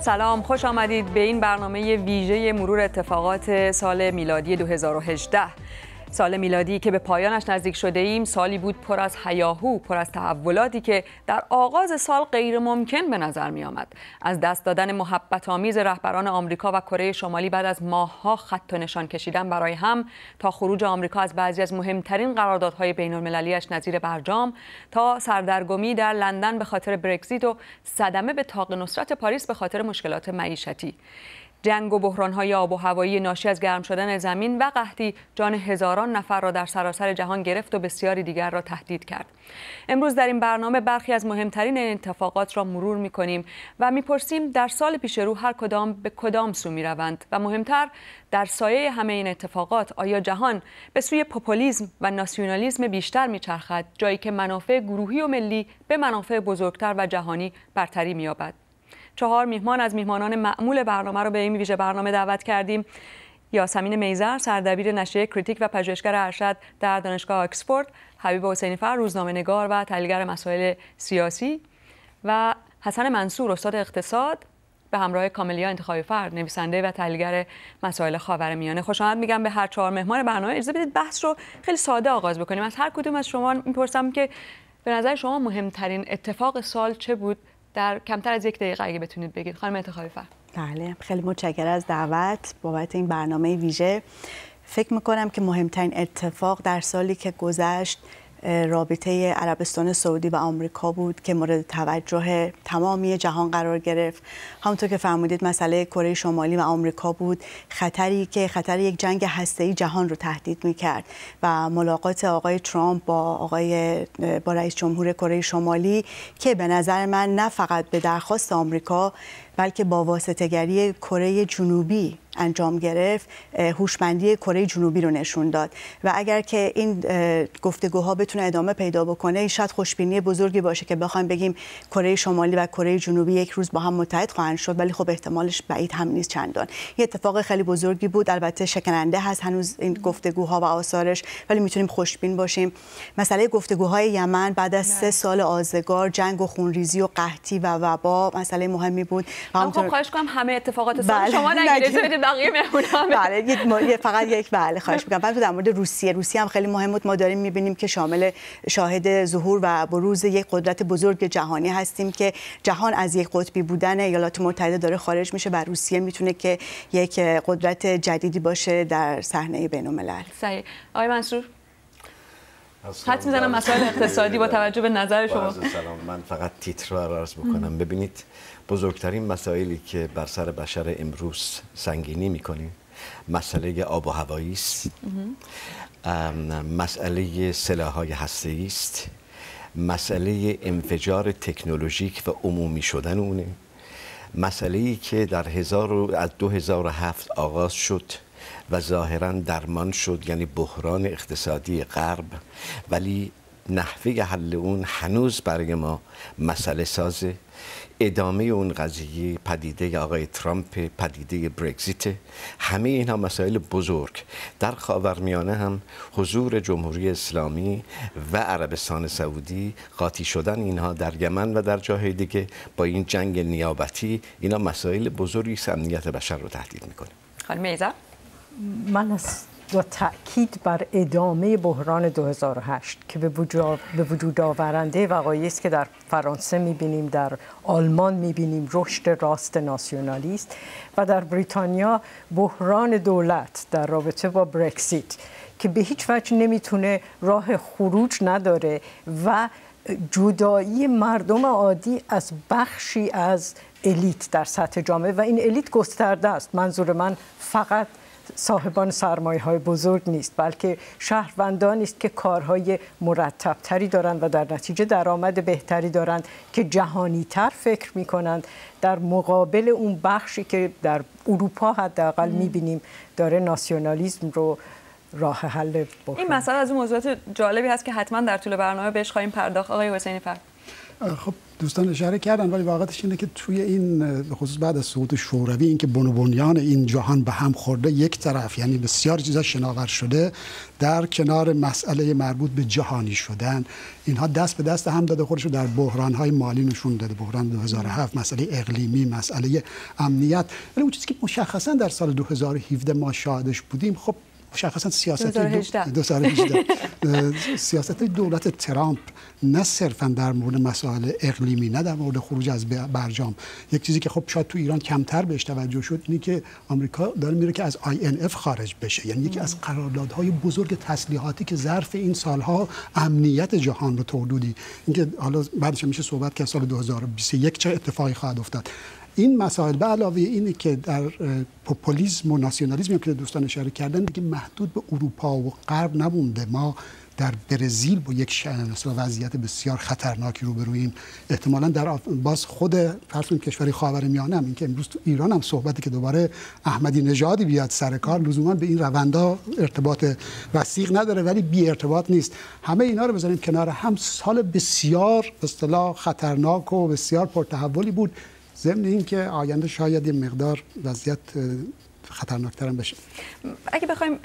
سلام، خوش آمدید به این برنامه ویژه مرور اتفاقات سال میلادی 2018. سال میلادی که به پایانش نزدیک شده ایم، سالی بود پر از هیاهو، پر از تحولاتی که در آغاز سال غیر ممکن به نظر می آمد. از دست دادن محبت آمیز رهبران آمریکا و کره شمالی بعد از ماه‌ها خط و نشان کشیدن برای هم، تا خروج آمریکا از بعضی از مهمترین قراردادهای بین‌المللی‌اش نظیر برجام، تا سردرگمی در لندن به خاطر برگزیت و صدمه به طاق نصرت پاریس به خاطر مشکلات معیشتی. جنگ و بحران‌های آب و هوایی ناشی از گرم شدن زمین و قحطی جان هزاران نفر را در سراسر جهان گرفت و بسیاری دیگر را تهدید کرد. امروز در این برنامه برخی از مهمترین این اتفاقات را مرور می‌کنیم و می‌پرسیم در سال پیش رو هر کدام به کدام سو می‌روند و مهمتر در سایه همه این اتفاقات آیا جهان به سوی پوپولیسم و ناسیونالیسم بیشتر می‌چرخد، جایی که منافع گروهی و ملی به منافع بزرگتر و جهانی برتری می‌یابد؟ 4 میهمان از میهمانان معمول برنامه رو به این ویژه برنامه دعوت کردیم. یاسمین میزر، سردبیر نشریه کریتیک و پژوهشگر ارشد در دانشگاه آکسفورد، حبیب حسینی‌فر، روزنامه‌نگار و تحلیلگر مسائل سیاسی، و حسن منصور، استاد اقتصاد، به همراه کاملیا انتخابی فرد، نویسنده و تحلیلگر مسائل خاورمیانه. خوش آمد میگم به هر 4 مهمان برنامه. اجازه بدید بحث رو خیلی ساده آغاز بکنیم. از هر کدوم از شما میپرسم که به نظر شما مهمترین اتفاق سال چه بود؟ در کمتر از 1 دقیقه اگه بتونید بگید. خانم انتخابی فرد. بله، خیلی متشکرم از دعوت بابت این برنامه ویژه. فکر میکنم که مهمترین اتفاق در سالی که گذشت رابطه عربستان سعودی و آمریکا بود که مورد توجه تمامی جهان قرار گرفت. همونطور که فرمودید مسئله کره شمالی و آمریکا بود، خطری که خطر یک جنگ هسته‌ای جهان رو تهدید می‌کرد و ملاقات آقای ترامپ با رئیس جمهور کره شمالی که به نظر من نه فقط به درخواست آمریکا بلکه با واسطه‌گری کره جنوبی انجام گرفت، هوشمندی کره جنوبی رو نشون داد و اگر که این گفتگوها بتونه ادامه پیدا بکنه، شاید خوشبینی بزرگی باشه که بخوایم بگیم کره شمالی و کره جنوبی یک روز با هم متحد خواهند شد، ولی خب احتمالش بعید هم نیست چندان. یه اتفاق خیلی بزرگی بود، البته شکننده هست هنوز این گفتگوها و آثارش، ولی میتونیم خوشبین باشیم. مسئله گفتگوهای یمن بعد از 3 سال آزگار، جنگ و خونریزی و قحطی و وبا مسئله مهمی بود. خب خواهش کنم همه اتفاقات سال شما نگیرید، بقیه مهمونام. بله، فقط یک بله خواهش می‌کنم. بعد در مورد روسیه هم خیلی مهم بود. ما داریم می‌بینیم که شاهد ظهور و بروز یک قدرت بزرگ جهانی هستیم که جهان از یک قطبی بودن ایالات متحده داره خارج میشه و روسیه میتونه که یک قدرت جدیدی باشه در صحنه بین‌الملل. صحیح. آقای منصور، حد می‌زنم مسائل اقتصادی با توجه به نظر شما. سلام، من فقط تیتر رو عرض بکنم. ببینید، بزرگترین مسائلی که بر سر بشر امروز سنگینی میکنیم مسئله آب و هوایی است، مسئله سلاح‌های هسته‌ای است، مسئله انفجار تکنولوژیک و عمومی شدن اونه، مسئله‌ای که از 2007 آغاز شد و ظاهراً درمان شد، یعنی بحران اقتصادی غرب، ولی نحوه حل اون هنوز برای ما مسئله سازه. ادامه اون قضیه پدیده آقای ترامپ، پدیده برگزیت، همه اینها مسائل بزرگ. در خاورمیانه هم حضور جمهوری اسلامی و عربستان سعودی، قاطی شدن اینها در یمن و در جاهای دیگه با این جنگ نیابتی، اینا مسائل بزرگی است، امنیت بشر رو تهدید میکنه. خانم میزر، من از با تأکید بر ادامه بحران 2008 که به وجود آورنده وقایعی است که در فرانسه می‌بینیم، در آلمان می‌بینیم رشد راست ناسیونالیست و در بریتانیا بحران دولت در رابطه با برگزیت که به هیچ وجه نمیتونه راه خروج نداره و جدایی مردم عادی از بخشی از الیت در سطح جامعه و این الیت گسترده است. منظور من فقط صاحبان سرمایه‌های بزرگ نیست، بلکه شهروندانی است که کارهای مرتب‌تری دارند و در نتیجه درآمد بهتری دارند که جهانی‌تر فکر می‌کنند، در مقابل اون بخشی که در اروپا حداقل می‌بینیم داره ناسیونالیسم رو راه حل بکنه. این مسئله از اون موضوعات جالبی هست که حتما در طول برنامه بهش خواهیم پرداخت. آقای حسینی‌فر. خب دوستان اشاره کردن، ولی واقعیتش اینه که توی این به خصوص بعد از سقوط شوروی این که بنیان این جهان به هم خورده، یک طرف یعنی بسیار چیزا شناور شده در کنار مسئله مربوط به جهانی شدن، اینها دست به دست هم داده، خودش رو در بحران‌های مالی نشون داده، بحران 2007، مسئله اقلیمی، مسئله امنیت. ولی اون چیزی که مشخصا در سال 2017 ما شاهدش بودیم، خب مشخصا سیاست دولت ترامپ نه صرفا در مورد مسائل اقلیمی، نه در مورد خروج از برجام. یک چیزی که خب شاید تو ایران کمتر بهش توجه شد اینه که آمریکا داره میره که از INF خارج بشه، یعنی یکی از قراردادهای بزرگ تسلیحاتی که ظرف این سالها امنیت جهان رو تولیدی، اینکه حالا بعدش میشه صحبت که سال 2021 چه اتفاقی خواهد افتاد. این مسائل به علاوه اینه که در پوپولیسم و ناسیونالیسم که دوستان اشاره کردن دیگه محدود به اروپا و غرب نمونده. ما در برزیل با یک وضعیت بسیار خطرناکی روبرویم. احتمالاً در باز خود فرض کشوری خاورمیانه هم، این که امروز تو ایران هم صحبتی که دوباره احمدی نژادی بیاد سر کار لزوما به این روندها ارتباط وثیق نداره، ولی بی ارتباط نیست. همه اینا رو بذاریم کنار هم، سال بسیار به اصطلاح خطرناک و بسیار پرتحولی بود، ضمن این که آینده شاید یه مقدار وضعیت خطرناکتر هم بشه. اگه بخوایم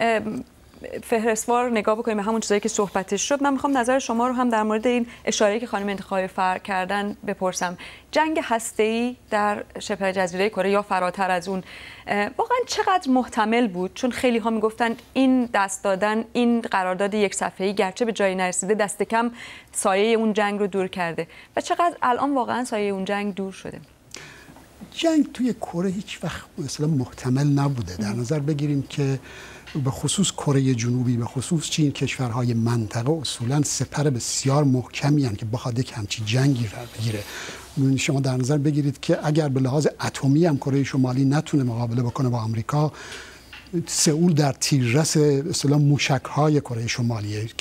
فهرستوار نگاه بکنیم به همون چیزایی که صحبتش شد، من میخوام نظر شما رو هم در مورد این اشاره‌ای که خانم انتخابی کردن بپرسم. جنگ هسته‌ای در شبه جزیره کره یا فراتر از اون واقعا چقدر محتمل بود؟ چون خیلی ها میگفتن این دست دادن، این قرارداد یک صفحه‌ای گرچه به جایی نرسیده، دست کم سایه اون جنگ رو دور کرده، و چقدر الان واقعا سایه اون جنگ دور شده؟ جنگ توی کره هیچ وقت مثلا محتمل نبوده. در نظر بگیریم که به خصوص کره جنوبی، به خصوص چین، کشورهای منطقه اصولا سپر بسیار محکمی هستند که بخواد یک همچین جنگی را بگیره. شما در نظر بگیرید که اگر به لحاظ اتمی هم کره شمالی نتونه مقابله بکنه با آمریکا، سئول در تیررس اصطلاح موشک‌های کره شمالیه،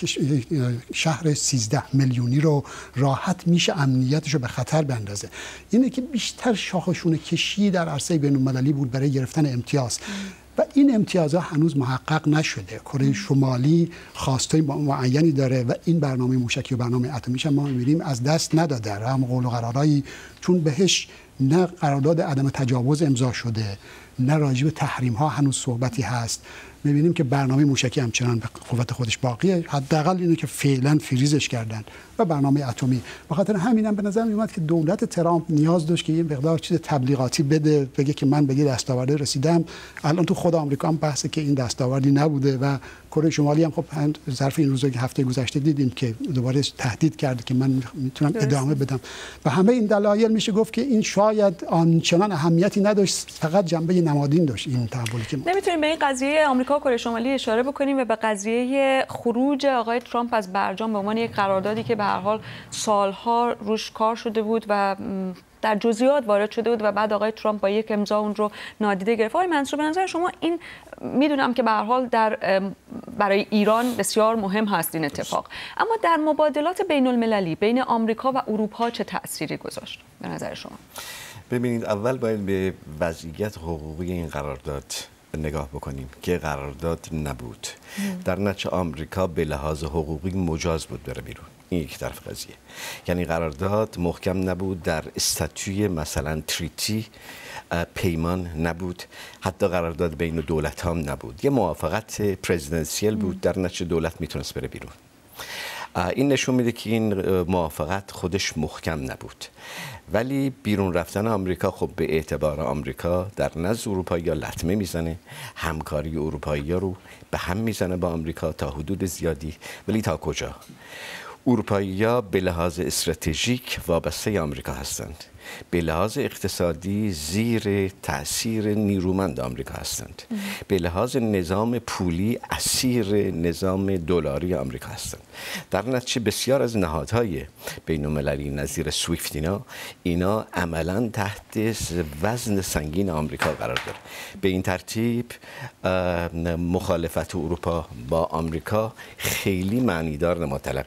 شهر 13 میلیونی رو راحت میشه امنیتش رو به خطر بندازه. اینه که بیشتر شاخشونه کشی در عرصه بین‌المللی بود برای گرفتن امتیاز و این امتیازها هنوز محقق نشده. کره شمالی خواستای معینی داره و این برنامه موشکی و برنامه اتمیش هم ما می‌بینیم از دست نداده. هم قول و قرارایی چون بهش نه قرارداد عدم تجاوز امضا شده، نه راجع به تحریم ها هنوز صحبتی هست. می‌بینیم که برنامه موشکی همچنان به قوت خودش باقیه، حداقل اینو که فعلا فریزش کردن، و برنامه اتمی. به خاطر همینم به نظر میاد که دولت ترامپ نیاز داشت که یه مقدار چیز تبلیغاتی بده، بگه که من به یه دستاوردی رسیدم. الان تو خود آمریکا هم بحثه که این دستاوردی نبوده و کره شمالی هم خب ظرف این روزا که هفته گذشته دیدیم که دوباره تهدید کرده که من میتونم ادامه بدم. و همه این دلایل میشه گفت که این شاید آنچنان اهمیتی نداشت، فقط جنبه نمادین داشت این تحولی که نمیتونیم به این قضیه آمریکا و کره شمالی اشاره بکنیم و به قضیه خروج آقای ترامپ از برجام به عنوان یک قراردادی که به هر حال سالها روش کار شده بود و در جزئیات وارد شده بود و بعد آقای ترامپ با یک امضا اون رو نادیده گرفت. آقای منصور، به نظر شما این، میدونم که به هر حال برای ایران بسیار مهم هست این اتفاق، اما در مبادلات بین المللی بین آمریکا و اروپا چه تأثیری گذاشت به نظر شما؟ ببینید، اول باید به وضعیت حقوقی این قرارداد نگاه بکنیم که قرارداد نبود. در نتیجه آمریکا به لحاظ حقوقی مجاز بود بره بیرون. این یک طرف قضیه، یعنی قرارداد محکم نبود، در استاتوی مثلا تریتی پیمان نبود، حتی قرارداد بین دولت هم نبود، یه موافقت پرزیدنسیل بود، در نتیجه دولت میتونست بره بیرون. این نشون میده که این موافقت خودش محکم نبود. ولی بیرون رفتن آمریکا خب به اعتبار آمریکا در نزد اروپایی‌ها لطمه میزنه، همکاری اروپایی‌ها رو به هم میزنه با آمریکا تا حدود زیادی. ولی تا کجا؟ اروپایی‌ها به لحاظ استراتژیک وابسته آمریکا هستند، به لحاظ اقتصادی زیر تأثیر نیرومند آمریکا هستند، به لحاظ نظام پولی اسیر نظام دلاری آمریکا هستند. در نتیجه بسیار از نهادهای بین‌المللی نظیر سویفت اینا عملاً تحت وزن سنگین آمریکا قرار داره. به این ترتیب مخالفت اروپا با آمریکا خیلی معنیدار نماتلقی بشه.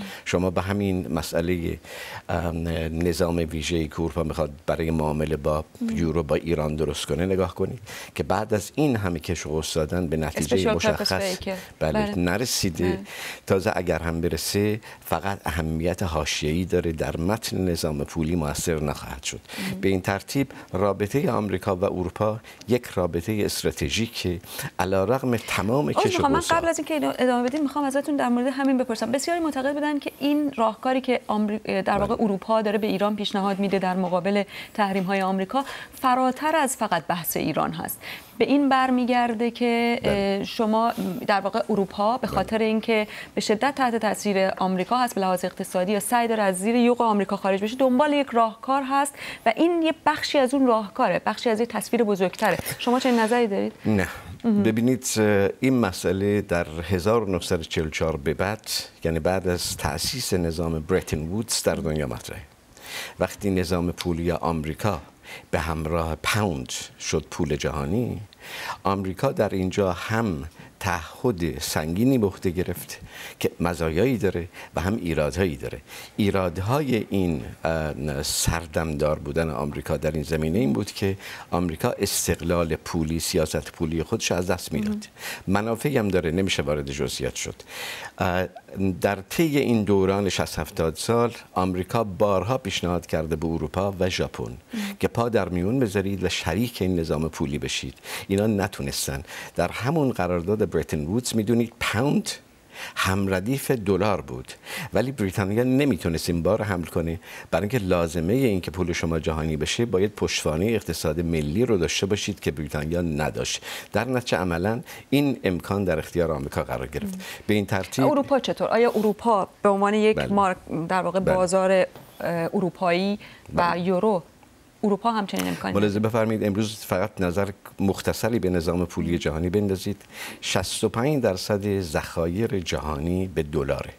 شما به همین مسئله نظام ویژه‌ای که اروپا میخواد برای معامله با یورو با ایران درست کنه نگاه کنید که بعد از این همه کش و قوس دادن به نتیجه مشخص نرسیده. تازه اگر هم برسه فقط اهمیت حاشیه‌ای داره، در متن نظام پولی مؤثر نخواهد شد. به این ترتیب رابطه آمریکا و اروپا یک رابطه استراتژیکه علیرغم تمام کش و قوس. من قبل از اینکه ادامه بدیم میخوام ازتون در مورد همین بپرسم. بسیاری معتقد بودن که این راهکاری که در واقع اروپا داره به ایران پیشنهاد میده در مقابل تحریم‌های آمریکا فراتر از فقط بحث ایران هست. به این برمیگرده که شما در واقع اروپا به خاطر اینکه به شدت تحت تاثیر آمریکا هست به لحاظ اقتصادی و سعی داره از زیر یوغ آمریکا خارج بشه، دنبال یک راهکار هست و این یه بخشی از اون راهکاره، بخشی از یک تصویر بزرگتره. شما چه نظری دارید؟ نه. ببینید این مسئله در 1944 به بعد، یعنی بعد از تأسیس نظام برتن وودز در دنیا مطرحه. وقتی نظام پولی آمریکا به همراه پوند شد پول جهانی، آمریکا در اینجا هم تعهد سنگینی به عهده گرفت که مزایایی داره و هم ایرادهایی داره. ایرادهای این سردمدار بودن آمریکا در این زمینه این بود که آمریکا استقلال پولی، سیاست پولی خودش از دست میداد. منافعی هم داره، نمیشه وارد جزئیات شد. در طی این دوران 60-70 سال آمریکا بارها پیشنهاد کرده به اروپا و ژاپن که پا در میون بذارید و شریک این نظام پولی بشید. اینا نتونستن. در همون قرارداد برتن وودز میدونید پوند همردیف دلار بود، ولی بریتانیا نمیتونست این بار حمل کنه. برای اینکه لازمه این که پول شما جهانی بشه باید پشتوانه اقتصاد ملی رو داشته باشید که بریتانیا نداشت. در نتیجه عملا این امکان در اختیار آمریکا قرار گرفت. به این ترتیب اروپا چطور؟ آیا اروپا به عنوان یک در واقع بازار اروپایی و یورو، اروپا همچنین امکانی ملاحظه بفرمایید امروز فقط نظر مختصری به نظام پولی جهانی بندازید. 65% ذخایر جهانی به دلاره.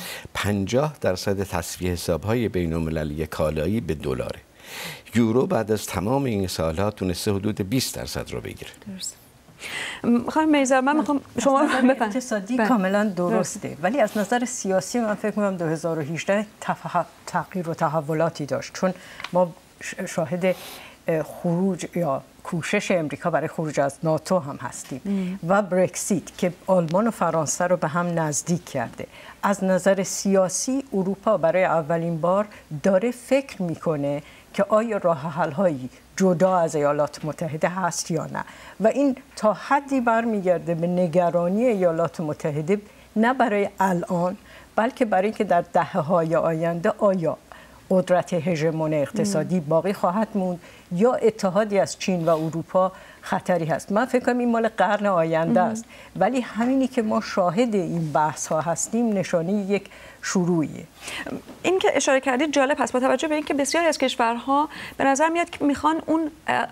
50% تصفیه حساب‌های بین‌المللی کالایی به دلاره. یورو بعد از تمام این سال‌ها تونسته حدود 20% رو بگیره. درست. خانم میرزا، من میخوام شما اقتصادی کاملا درسته، ولی از نظر سیاسی من فکر می‌کنم 2018 تغییر و تحولاتی داشت، چون ما شاهد خروج یا کوشش امریکا برای خروج از ناتو هم هستیم و برکسیت که آلمان و فرانسه رو به هم نزدیک کرده. از نظر سیاسی اروپا برای اولین بار داره فکر میکنه که آیا راه حل‌هایی جدا از ایالات متحده هست یا نه، و این تا حدی برمیگرده به نگرانی ایالات متحده، نه برای الان بلکه برای اینکه در دهه‌های آینده آیا قدرت هژمون اقتصادی باقی خواهد موند یا اتحادی از چین و اروپا خطری هست. من فکر کنم این مال قرن آینده است، ولی همینی که ما شاهد این بحث ها هستیم نشانه یک شروعیه. این که اشاره کردید جالب هست، با توجه به اینکه بسیاری از کشورها به نظر میاد که میخوان اون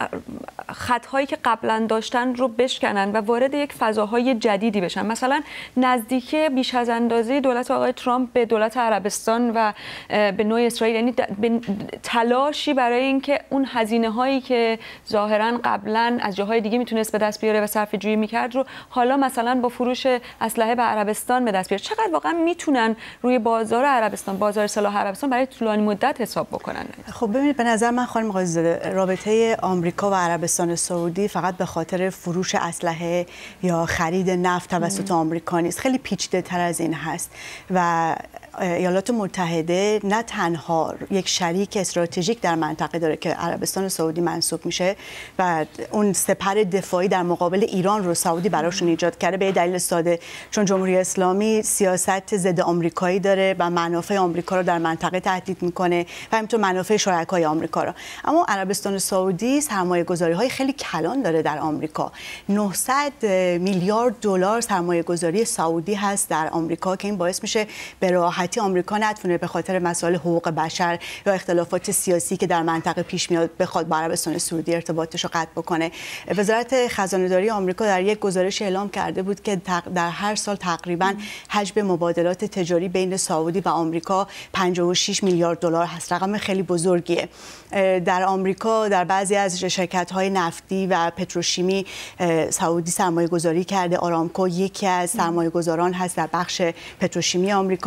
خطهایی که قبلا داشتن رو بشکنن و وارد یک فضاهای جدیدی بشن. مثلا نزدیکی بیش از اندازه دولت آقای ترامپ به دولت عربستان و به نوع اسرائیل، یعنی تلاشی برای اینکه اون هزینه‌هایی که ظاهرا قبلا از جاهای دیگه میتونست به دست بیاره و صرفه‌جویی میکرد رو حالا مثلا با فروش اسلحه به عربستان به دست بیاره. چقدر واقعا میتونن روی بازار عربستان، بازار سلاح عربستان برای طولانی مدت حساب بکنن؟ خب ببینید، به نظر من خانم قاضی‌زاده رابطه آمریکا و عربستان سعودی فقط به خاطر فروش اسلحه یا خرید نفت توسط آمریکا نیست، خیلی پیچیده‌تر از این هست و ایالات متحده نه تنها یک شریک استراتژیک در منطقه داره که عربستان سعودی منصوب میشه و اون سپر دفاعی در مقابل ایران رو سعودی براشون ایجاد کرده به دلیل ساده، چون جمهوری اسلامی سیاست ضد آمریکایی داره و منافع آمریکا رو در منطقه تهدید میکنه و همینطور منافع شرکای آمریکا رو. اما عربستان سعودی سرمایه‌گذاری‌های خیلی کلان داره در آمریکا. 900 میلیارد دلار سرمایه‌گذاری سعودی هست در آمریکا که این باعث میشه به راحتی آمریکا نتونه به خاطر مسائل حقوق بشر یا اختلافات سیاسی که در منطقه پیش میاد بخواد با عربستان سعودی ارتباطش رو قطع بکنه. وزارت خزانه‌داری آمریکا در یک گزارش اعلام کرده بود که در هر سال تقریباً حجم مبادلات تجاری بین سعودی و آمریکا 56 میلیارد دلار هست. رقم خیلی بزرگیه. در آمریکا در بعضی از شرکت‌های نفتی و پتروشیمی سعودی سرمایه‌گذاری کرده. آرامکو یکی از سرمایه‌گذاران هست در بخش پتروشیمی آمریکا. همه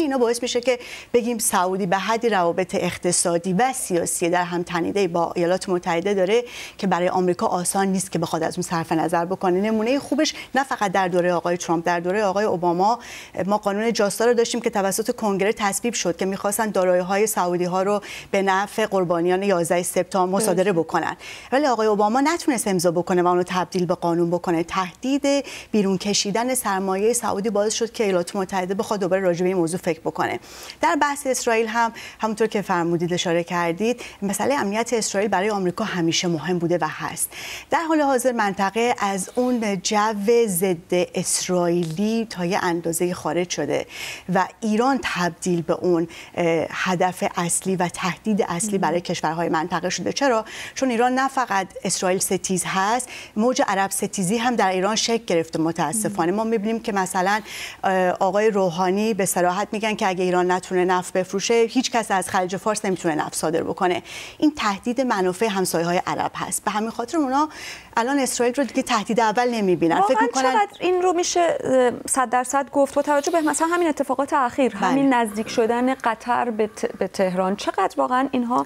اینا باعث میشه که بگیم سعودی به حدی روابط اقتصادی و سیاسی در هم تنیده با ایالات متحده داره که برای آمریکا آسان نیست که بخواد از اون صرف نظر بکنه. نمونه خوبش نه فقط در دوره آقای ترامپ، در دوره آقای اوباما ما قانون جاستا رو داشتیم که توسط کنگره تصویب شد که می‌خواستن دارایی‌های سعودی‌ها رو به نفع قربانیان 11 سپتامبر مصادره بکنن، ولی آقای اوباما نتونست امضا بکنه و اون رو تبدیل به قانون بکنه. تهدید بیرون کشیدن سرمایه سعودی باعث شد که ایالات متحده بخواد دوباره راجع به این موضوع فکر بکنه. در بحث اسرائیل هم همونطور که فرمودید اشاره کردید، مسئله امنیت اسرائیل برای آمریکا همیشه مهم بوده و هست. در حال حاضر منطقه از اون جو ضد اسرائیلی تا یه اندازه خارج شده و ایران تبدیل به اون هدف اصلی و تهدید اصلی برای کشورهای منطقه شده. چرا؟ چون ایران نه فقط اسرائیل ستیز هست، موج عرب ستیزی هم در ایران شکل گرفته. متاسفانه ما می‌بینیم که مثلا آقای روحانی به صراحت میگن که اگه ایران نتونه نفت بفروشه، هیچ کس از خلیج فارس نمیتونه نفت صادر بکنه. این تهدید منافع همسایه‌های عرب هست. به همین خاطر اونا الان اسرائیل رو دیگه تهدید اول نمی‌بینن. فکر می‌کنن چقدر این رو میشه 100% گفت با توجه به مثلا همین اتفاقات اخیر، همین نزدیک شدن قطر به تهران، چقدر واقعا اینها،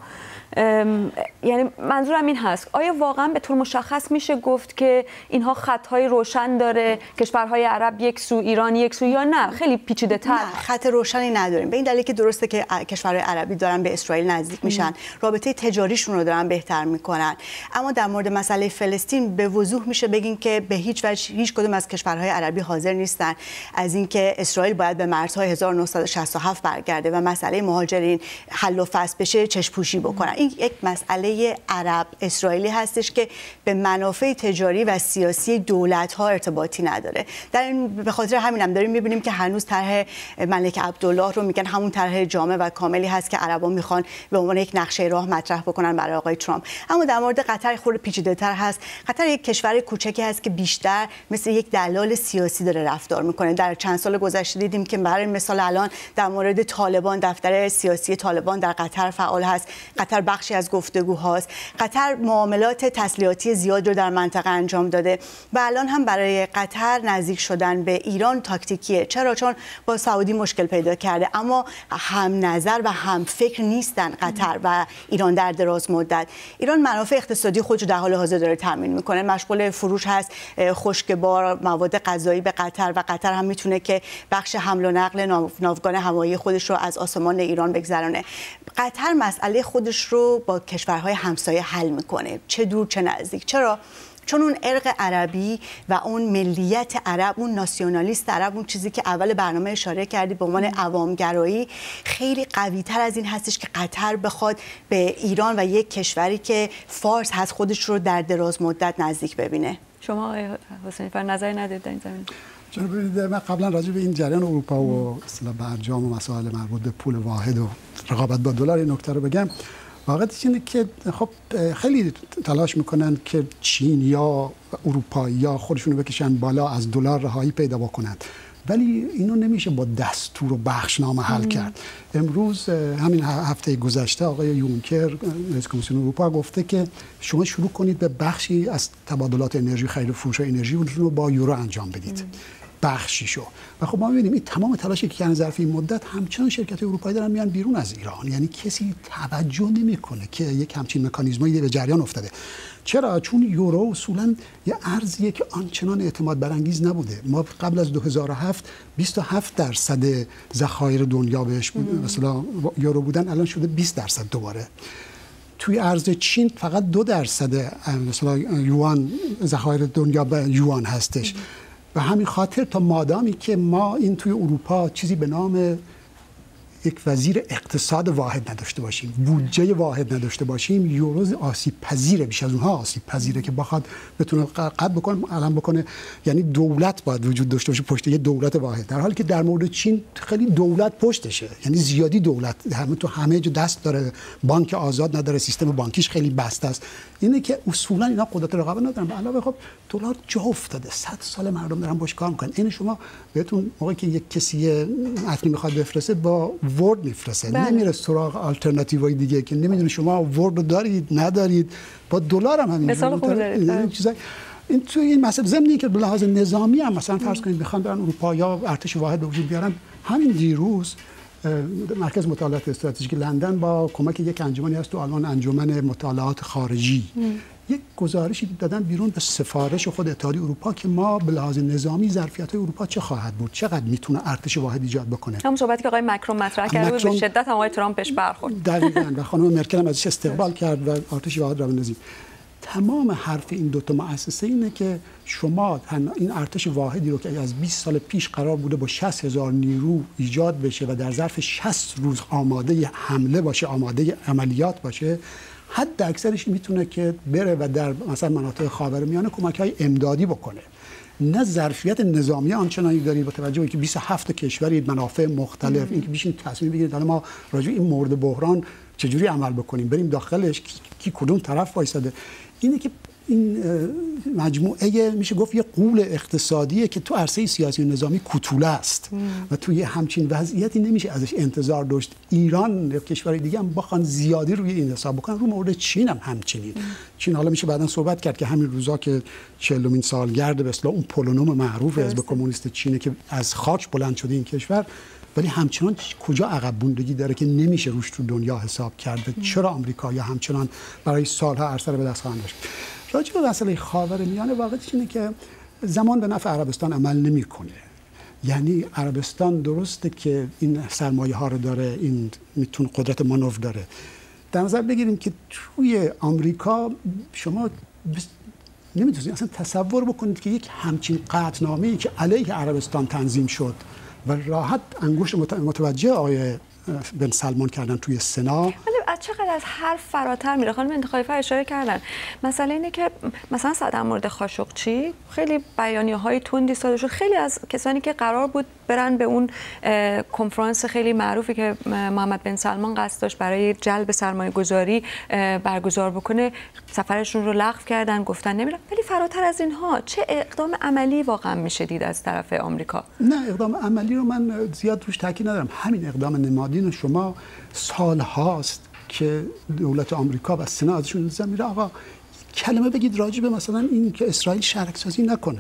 یعنی منظورم این هست آیا واقعا به طور مشخص میشه گفت که اینها خطهای روشن داره، کشورهای عرب یک سو، ایران یک سو، یا نه خیلی پیچیده تر؟ نه، خط روشنی نداریم. به این دلیل که درسته که کشورهای عربی دارن به اسرائیل نزدیک میشن، رابطه تجاریشون رو دارن بهتر میکنن، اما در مورد مسئله فلسطین به وضوح میشه بگیم که به هیچ وجه هیچ کدوم از کشورهای عربی حاضر نیستن از اینکه اسرائیل باید به مرزهای 1967 برگرده و مسئله مهاجرین حل و فصل بشه چشم‌پوشی بکنن. این یک مسئله عرب اسرائیلی هستش که به منافع تجاری و سیاسی دولت‌ها ارتباطی نداره. در این به خاطر همینم داریم می‌بینیم که هنوز طرح ملک عبدالله رو میگن همون طرح جامع و کاملی هست که عربا میخوان به عنوان یک نقشه راه مطرح بکنن برای آقای ترامپ. اما در مورد قطر خورده پیچیده‌تر هست. قطر یک کشور کوچکی هست که بیشتر مثل یک دلال سیاسی داره رفتار میکنه. در چند سال گذشته دیدیم که برای مثال الان در مورد طالبان، دفتر سیاسی طالبان در قطر فعال هست. قطر بخشی از گفتگوهاست. قطر معاملات تسلیحاتی زیاد رو در منطقه انجام داده و الان هم برای قطر نزدیک شدن به ایران تاکتیکیه. چرا؟ چون با سعودی مشکل پیدا کرده، اما هم نظر و هم فکر نیستن قطر و ایران در دراز مدت. ایران منافع اقتصادی خودش رو در حال حاضر داره تامین میکنه، مشغول فروش هست خشکبار، مواد غذایی به قطر و قطر هم میتونه که بخش حمل و نقل ناوگان هوایی خودش رو از آسمان ایران بگذرانه. قطر مسئله خودش رو با کشورهای همسایه حل میکنه، چه دور چه نزدیک. چرا؟ چون اون ارق عربی و اون ملیت عرب، اون ناسیونالیست عرب، اون چیزی که اول برنامه اشاره کردی به عنوان عوامگرایی، خیلی قوی‌تر از این هستش که قطر بخواد به ایران و یک کشوری که فارس هست خودش رو در دراز مدت نزدیک ببینه. شما آقای حسینی فر نظری ندارید در این زمینه؟ چون ببینید من قبلا راجع به این جریان اروپا و اصطلاح برجام و مسائل مربوط به پول واحد و رقابت با دلار این نکته رو بگم. واقعیتش اینه که خب خیلی تلاش میکنن که چین یا اروپایی یا خودشونو بکشن بالا، از دلار رهایی پیدا بکنن، ولی اینو نمیشه با دستور و بخشنامه حل کرد. امروز همین هفته گذشته آقای یونکر رئیس کمیسیون اروپا گفته که شما شروع کنید به بخشی از تبادلات انرژی، خرید و فروش انرژی رو با یورو انجام بدید. بخشیشو. و خب ما می‌بینیم این تمام تلاشی که کردن ظرف این مدت همچنان شرکت اروپایی دارن میان بیرون از ایران، یعنی کسی توجه نمیکنه که یک همچین مکانیزمی به جریان افتاده. چرا؟ چون یورو اصولاً یه ارزیه که آنچنان اعتماد برانگیز نبوده. ما قبل از 2007 27% ذخایر دنیا بهش مثلا یورو بودن، الان شده 20% دوباره. توی ارز چین فقط 2% مثلا یوان ذخایر دنیا به یوان هستش. و همین خاطر تا مادامی که ما این توی اروپا چیزی به نام یک وزیر اقتصاد واحد نداشته باشیم، بودجه واحد نداشته باشیم، یورو آسیب پذیره، بیش از اونها آسیب پذیره که بخواد بتونه قد بکنه، علم بکنه. یعنی دولت باید وجود داشته باشه پشت یه دولت واحد، در حالی که در مورد چین خیلی دولت پشتشه، یعنی زیادی دولت همه جا دست داره، بانک آزاد نداره، سیستم بانکیش خیلی بسته است. اینه که اصولا اینا قدرت رقابت ندارن. به علاوه خب دلار جا افتاده، 100 سال مردم دارن باش کار میکنن. این شما بهتون موقعی که یک کسی متن میخواد بفرسته با ورد میفرسته، نمیره سراغ آلترناتیوهای دیگه که نمیدونه شما ورد رو دارید ندارید. با دلار هم همین مثال خوب دارید. این توی این مسئله ضمنی که به لحاظ نظامی هم مثلا فرض کنید بخوان برن اروپا یا ارتش واحد به وجود بیارن. همین دیروز مرکز مطالعات استراتژیک لندن با کمک یک انجمنی هست تو آلمان، انجمن مطالعات خارجی، یک گزارشی دادن بیرون به سفارش خود اتحادیه اروپا که ما به لحاظ نظامی ظرفیت‌های اروپا چه خواهد بود، چقدر میتونه ارتش واحد ایجاد بکنه. همون صحبتی که آقای مکرون مطرح کرد بود، به شدت هم آقای ترامپ بهش برخورد. دقیقاً، و خانم مرکل هم ازش استقبال کرد و ارتش واحد را بندازیم. تمام حرف این دو تا مؤسسه اینه که شما این ارتش واحدی رو که از 20 سال پیش قرار بوده با 60,000 نیرو ایجاد بشه و در ظرف 60 روز آماده حمله باشه، آماده عملیات باشه، حد اکثرش میتونه که بره و در مثلا مناطق خاورمیانه کمک‌های امدادی بکنه. نه ظرفیت نظامی آنچنانی دارید با توجه به اینکه 27 کشوری منافع مختلف، اینکه بیشین تصمیم بگیرید حالا ما راجع به این مورد بحران چجوری عمل بکنیم، بریم داخلش، کی کدوم طرف وایساده. اینه که این مجموعه میشه گفت یه غول اقتصادیه که تو عرصه سیاسی و نظامی کوتوله است و توی همچین وضعیتی نمیشه ازش انتظار داشت ایران یا کشورهای دیگه هم بخوان زیادی روی این حساب بکنن. رو مورد چین هم همچنین. چین حالا میشه بعداً صحبت کرد که همین روزا که 40مین سالگرد به اصطلاح اون پولونوم معروف حزب کمونیست چینه که از خاک بلند شده این کشور، ولی همچنان کجا عقب موندگی داره که نمیشه روش تو دنیا حساب کرد. چرا آمریکایی‌ها همچنان برای سالها عرصه رو به دست خواهند داشت؟ راجع به مسئله خاورمیانه واقعیتش اینه که زمان به نفع عربستان عمل نمیکنه. یعنی عربستان درسته که این سرمایه ها رو داره، این میتونه قدرت مانور داره. در نظر بگیریم که توی آمریکا شما نمیتونید اصلا تصور بکنید که یک همچین قطعنامه‌ای که علیه عربستان تنظیم شد و راحت انگشت متوجه آقای بن سلمان کردن توی سنا، از چقدر از حرف فراتر میره. خانم انتخابی اشاره کردن. مسئله اینه که مثلا در مورد خاشقچی خیلی بیانیه‌های تندی صادر شد. خیلی از کسانی که قرار بود برن به اون کنفرانس خیلی معروفی که محمد بن سلمان قصد داشت برای جلب سرمایه‌گذاری برگزار بکنه، سفرشون رو لغو کردن، گفتن نمیرن. ولی فراتر از اینها چه اقدام عملی واقعا میشه دید از طرف آمریکا؟ نه، اقدام عملی رو من زیاد روش تاکید ندارم. همین اقدام نمادین شما سال‌هاست که دولت آمریکا و سنا ازشون انتظار میره آقا کلمه بگید راجع به مثلا این که اسرائیل شرک‌سازی نکنه.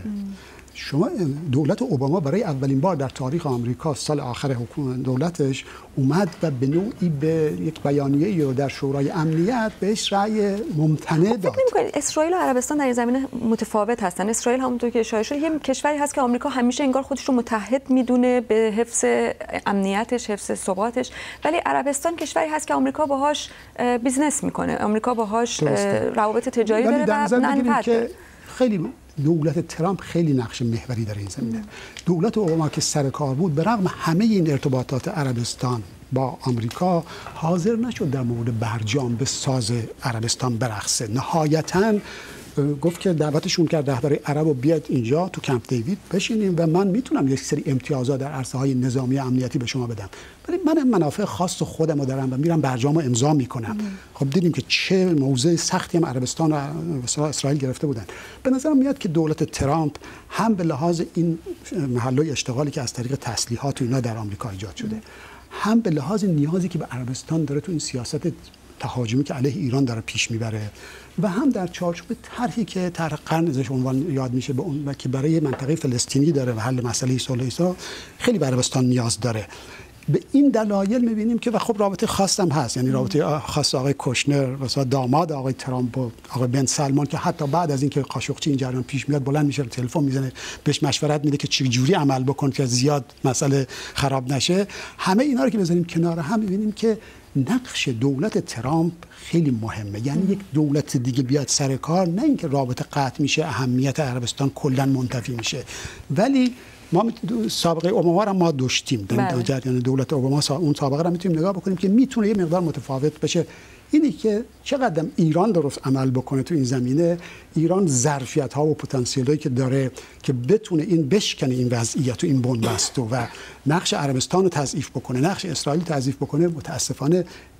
شما دولت اوباما برای اولین بار در تاریخ آمریکا سال آخر حکومت دولتش اومد و به نوعی به یک بیانیه‌ای رو در شورای امنیت بهش رأی ممتنع داد. فکر می‌کنید اسرائیل و عربستان در این زمینه متفاوت هستن؟ اسرائیل همونطور که اشاره شد یه کشوری هست که آمریکا همیشه انگار خودش رو متحد میدونه به حفظ امنیتش، حفظ ثباتش، ولی عربستان کشوری هست که آمریکا باهاش بیزنس میکنه، آمریکا باهاش روابط تجاری داره و منفعت. خیلی دولت ترامپ خیلی نقش محوری در این زمینه. دولت اوباما که سر کار بود، به رغم همه این ارتباطات عربستان با آمریکا، حاضر نشد در مورد برجام به ساز عربستان برقصه. نهایتاً گفت که دعوتشون کرد رهبر عرب رو بیاد اینجا تو کمپ دیوید بشینیم و من میتونم یک سری امتیازات در عرصه‌های نظامی امنیتی به شما بدم، ولی من منافع خاص خودم رو دارم و میرم برجام رو امضا میکنم. خب دیدیم که چه موضع سختی هم عربستان و اسرائیل گرفته بودن. به نظر میاد که دولت ترامپ هم به لحاظ این محل‌های اشتغالی که از طریق تسلیحات و اینا در آمریکا ایجاد شده، هم به لحاظ نیازی که به عربستان داره تو این سیاست تهاجمی که علیه ایران داره پیش میبره، و هم در چارچوب طرحی که طرح قرن ازش عنوان یاد میشه به اون و که برای منطقه فلسطینی داره و حل مسئله صلح اسرائیل خیلی به عربستان نیاز داره. به این دلایل می‌بینیم که و خب رابطه خاص هم هست، یعنی رابطه خاص آقای کوشنر و داماد آقای ترامپ و آقای بن سلمان که حتی بعد از اینکه خاشقچی این جریان پیش میاد بلند میشه تلفن میزنه بهش مشورت میده که چه جوری عمل بکن که زیاد مسئله خراب نشه. همه اینا رو که بزنیم کنار هم می‌بینیم که نقش دولت ترامپ خیلی مهمه. یعنی یک دولت دیگه بیاد سر کار، نه اینکه رابطه قطع میشه، اهمیت عربستان کلا منتفی میشه. ولی ما سابقه اوباما رو ما داشتیم، یعنی دولت اوباما اون سابقه رو میتونیم نگاه بکنیم که میتونه یه مقدار متفاوت بشه. اینی که چقدر ایران درست عمل بکنه تو این زمینه، ایران ظرفیت‌ها و پتانسیلی که داره که بتونه این بشکنه این وضعیت و این بنبست و نقش عربستان رو تضعیف بکنه، نقش اسرائیل تضعیف بکنه، متاسفانه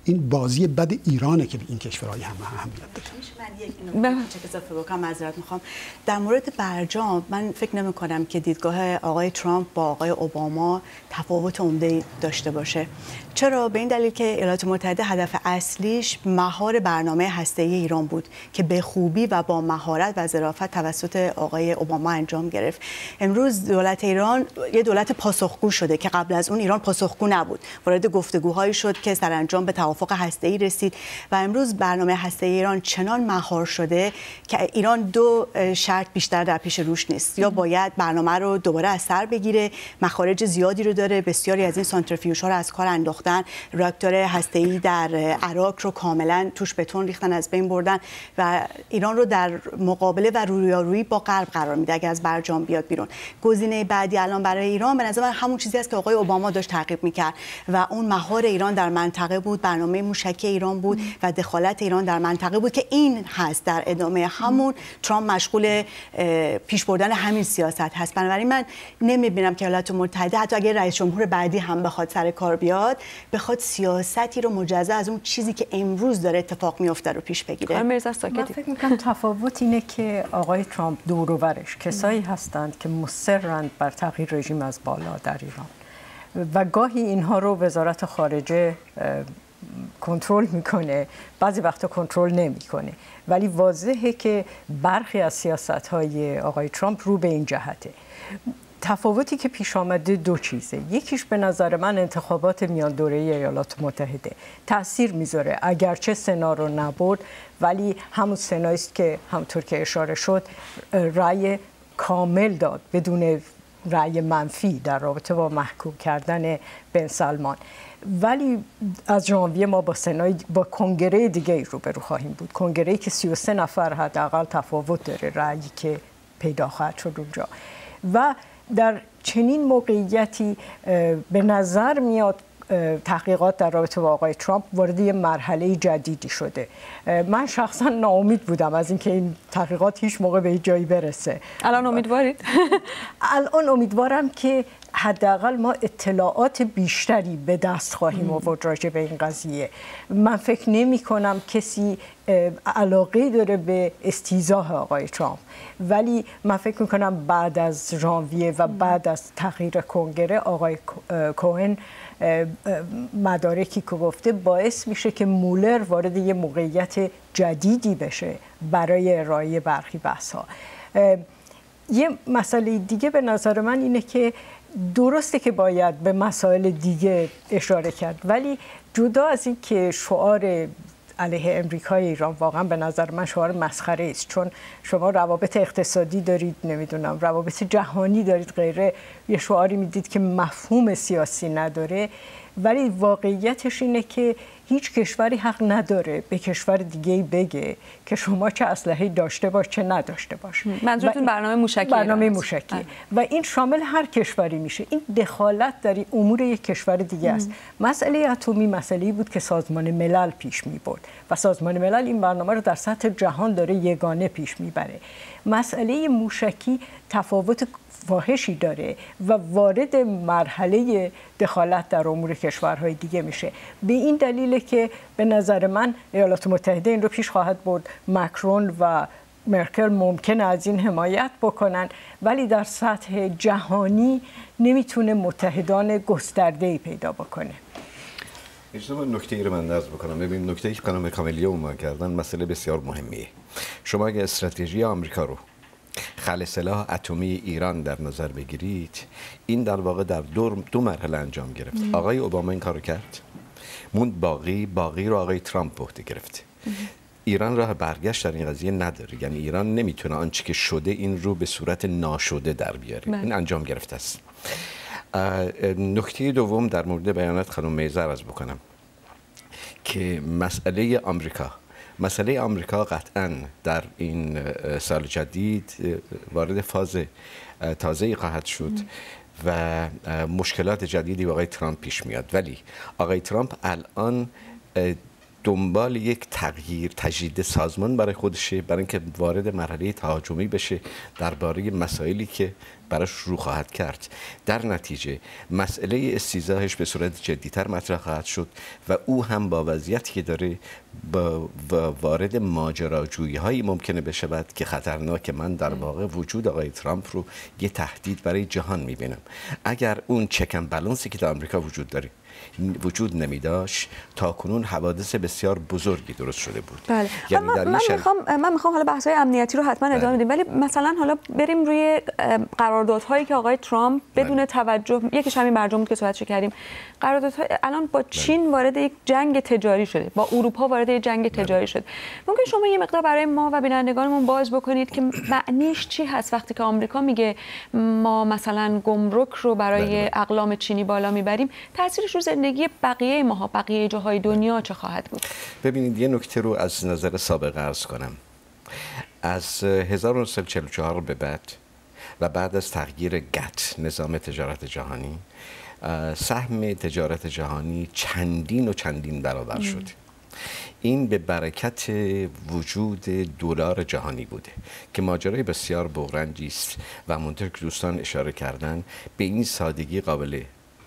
این بازی بد ایرانه که به این کشورهای هم اهمیت داده. من یک نکته اضافه بکنم، معذرت میخوام. در مورد برجام من فکر نمی کنم که دیدگاه آقای ترامپ با آقای اوباما تفاوت عمده داشته باشه. چرا؟ به این دلیل که ایالات متحده هدف اصلیش مهار برنامه هسته‌ای ایران بود که به خوبی و با مهارت و ظرافت توسط آقای اوباما انجام گرفت. امروز دولت ایران یه دولت پاسخگو شده که قبل از اون ایران پاسخگو نبود. وارد گفتگوهایی شد که سرانجام به توافق هسته‌ای رسید و امروز برنامه هسته‌ای ایران چنان مهار شده که ایران دو شرط بیشتر در پیش روش نیست. یا باید برنامه رو دوباره از سر بگیره، مخارج زیادی رو داره، بسیاری از این سانتریفیوژها رو از کار انداختن، راکتور هسته‌ای در عراق رو کاملا توش بتون ریختن، از بین بردن و ایران رو در مقابله و رویارویی با غرب قرار میده اگه از برجام بیاد بیرون. گزینه بعدی الان برای ایران به نظر من همون چیزی است که آقای اوباما داشت تعقیب میکرد و اون مهار ایران در منطقه بود، برنامه موشکی ایران بود و دخالت ایران در منطقه بود که این هست در ادامه همون ترامپ مشغول پیش بردن همین سیاست هست. بنابراین من نمیبینم که ایالات متحده حتی اگر رئیس جمهور بعدی هم بخواد سر کار بیاد بخواد سیاستی رو مجزا از اون چیزی که امروز داره اتفاق میفته رو پیش بگیره. من فکر میکنم تفاوت اینه که آقای ترامپ دور و برش کسایی هستند که مصرند بر تغییر رژیم از بالا در ایران و گاهی اینها رو وزارت خارجه کنترل میکنه، بعضی وقتا کنترل نمیکنه، ولی واضحه که برخی از سیاست‌های آقای ترامپ رو به این جهته. تفاوتی که پیش آمده دو چیزه. یکیش به نظر من انتخابات میان دوره ایالات متحده تأثیر میذاره، اگرچه سنا رو نبرد ولی همون سنایی است که همونطور که اشاره شد رأی کامل داد بدون رأی منفی در رابطه با محکوم کردن بن سلمان. ولی از ژانویه ما با کنگره دیگه روبرو خواهیم بود، کنگره‌ای که 33 نفر حداقل تفاوت داره رأیی که پیدا خواهد شد اونجا و در چنین موقعیتی به نظر میاد تحقیقات در رابطه با آقای ترامپ وارد یه مرحله جدیدی شده. من شخصا ناامید بودم از اینکه این تحقیقات هیچ موقع به جایی برسه. الان امیدوارید؟ الان امیدوارم که حداقل ما اطلاعات بیشتری به دست خواهیم آورد راجع به این قضیه. من فکر نمی کنم کسی علاقه داره به استیضاح آقای ترامپ، ولی من فکر می کنم بعد از ژانویه و بعد از تغییر کنگره آقای کوهن مدارکی که گفته باعث میشه که مولر وارد یه موقعیت جدیدی بشه برای ارائه برخی بحث‌ها. یه مسئله دیگه به نظر من اینه که درسته که باید به مسائل دیگه اشاره کرد، ولی جدا از این که شعار علیه امریکای ایران واقعا به نظر من شعار مسخره است، چون شما روابط اقتصادی دارید، نمیدونم روابط جهانی دارید، غیره، یه شعاری میدید که مفهوم سیاسی نداره، ولی واقعیتش اینه که هیچ کشوری حق نداره به کشور دیگه‌ای بگه که شما چه اسلحه‌ای داشته باش چه نداشته باش. منظورتون برنامه موشکی؟ برنامه موشکی و این شامل هر کشوری میشه. این دخالت در امور یک کشور دیگه است. مسئله اتمی مسئله‌ای بود که سازمان ملل پیش می‌برد و سازمان ملل این برنامه رو در سطح جهان داره یگانه پیش میبره. مسئله موشکی تفاوت فاحشی داره و وارد مرحله دخالت در امور کشورهای دیگه میشه. به این دلیل که به نظر من ایالات متحده این رو پیش خواهد برد، مکرون و مرکل ممکنه از این حمایت بکنن، ولی در سطح جهانی نمیتونه متحدان گسترده‌ای پیدا بکنه. اجازه نکته ای رو من عرض بکنم. ببین نکته ای که خانم کاملیه عنوان کردن مسئله بسیار مهمیه. شما اگه استراتژی آمریکا رو خلع سلاح اتمی ایران در نظر بگیرید، این در واقع در دو مرحله انجام گرفت. آقای اوباما این کارو کرد، موند باقی رو آقای ترامپ به عهده گرفت. ایران راه برگشت در این قضیه نداره، یعنی ایران نمیتونه آنچه که شده این رو به صورت ناشده در بیاره. این انجام گرفته است. نکته دوم در مورد بیانات خانم میزر عرض بکنم که مسئله آمریکا قطعاً در این سال جدید وارد فاز تازه‌ای خواهد شد و مشکلات جدیدی با آقای ترامپ پیش میاد، ولی آقای ترامپ الان دنبال یک تجدید سازمان برای خودشه، برای اینکه وارد مرحله تهاجمی بشه درباره مسائلی که براش رو خواهد کرد. در نتیجه مسئله استیضاحش به صورت جدیتر مطرح خواهد شد و او هم با وضعیتی که داره وارد ماجراجویی هایی ممکنه بشود که خطرناک. من در واقع وجود آقای ترامپ رو یه تهدید برای جهان میبینم. اگر اون چکن بالانسی که در آمریکا وجود داره وجود نمیداشت، تا کنون حوادث بسیار بزرگی درست شده بود. بله. یعنی من میخوام حالا بحث‌های امنیتی رو حتما ادامه بدیم، ولی مثلا حالا بریم روی قراردادهایی که آقای ترامپ بدون توجه، یکیش همین برجام بود که صحبتش کردیم، قراردادهای الان با چین وارد یک جنگ تجاری شده، با اروپا وارد یک جنگ تجاری شده. ممکن شما یه مقدار برای ما و بینندگانمون باز بکنید که معنیش چی هست وقتی که آمریکا میگه ما مثلا گمرک رو برای اقلام چینی بالا میبریم، تاثیرش رو زندگی بقیه ماها، بقیه جاهای دنیا چه خواهد بود؟ ببینید یه نکته رو از نظر سابقه عرض کنم. از 1944 به بعد و بعد از تغییر گت، نظام تجارت جهانی، سهم تجارت جهانی چندین و چندین برابر شد. این به برکت وجود دلار جهانی بوده که ماجرای بسیار بغرنجی است و همونطور که دوستان اشاره کردن به این سادگی قابل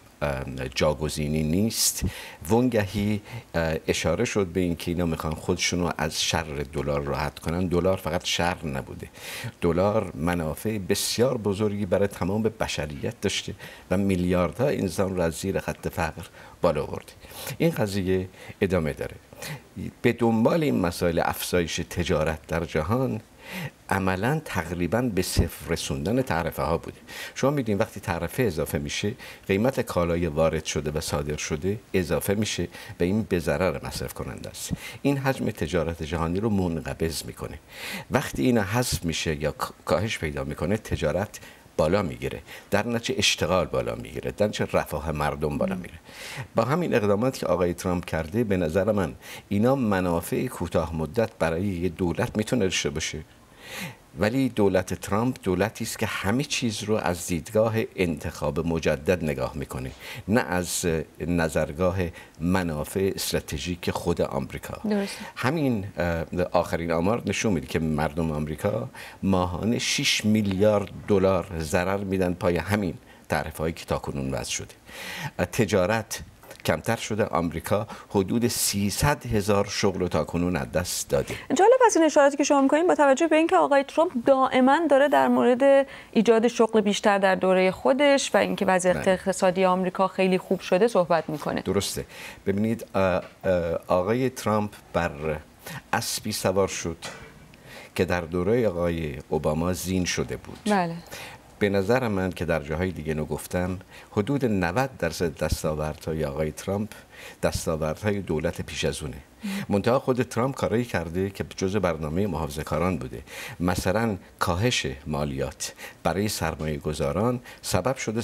جاگزینی نیست. وانگهی اشاره شد به این که اینا میخوان خودشونو از شر دلار راحت کنن. دلار فقط شر نبوده، دلار منافع بسیار بزرگی برای تمام بشریت داشته و میلیاردها انسان را از زیر خط فقر بالا آورده. این قضیه ادامه داره. به دنبال این مسائل افزایش تجارت در جهان عملا تقریبا به صفر رسوندن تعرفه ها بوده. شما میدونید وقتی تعرفه اضافه میشه، قیمت کالای وارد شده و صادر شده اضافه میشه و این به ضرر مصرف کننده است. این حجم تجارت جهانی رو منقبض میکنه. وقتی اینا حذف میشه یا کاهش پیدا میکنه، تجارت بالا میگیره، در نتیجه اشتغال بالا میگیره، در نتیجه رفاه مردم بالا میره. با همین اقداماتی که آقای ترامپ کرده، به نظر من اینا منافع کوتاه مدت برای یه دولت میتونه داشته باشه، ولی دولت ترامپ دولتی است که همه چیز رو از دیدگاه انتخاب مجدد نگاه میکنه، نه از نظرگاه منافع استراتژیک خود آمریکا. همین آخرین آمار نشون میده که مردم آمریکا ماهانه 6 میلیارد دلار ضرر میدن پای همین تعرفه‌هایی که تاکنون وضع شده. تجارت کمتر شده. آمریکا حدود 300,000 شغل رو تاکنون از دست داده. جالب است این اشاراتی که شما می‌کنید با توجه به اینکه آقای ترامپ دائما داره در مورد ایجاد شغل بیشتر در دوره خودش و اینکه وضعیت اقتصادی آمریکا خیلی خوب شده صحبت می‌کنه. درسته. ببینید آقای ترامپ بر اسبی سوار شد که در دوره آقای اوباما زین شده بود. بله. به نظر من که در جاهای دیگه نو گفتم، حدود 90% دستاوردهای آقای ترامپ دستاوردهای دولت پیش از اونه. منتها خود ترامپ کارایی کرده که جزء برنامه محافظه‌کاران بوده. مثلا کاهش مالیات برای سرمایه گذاران سبب شده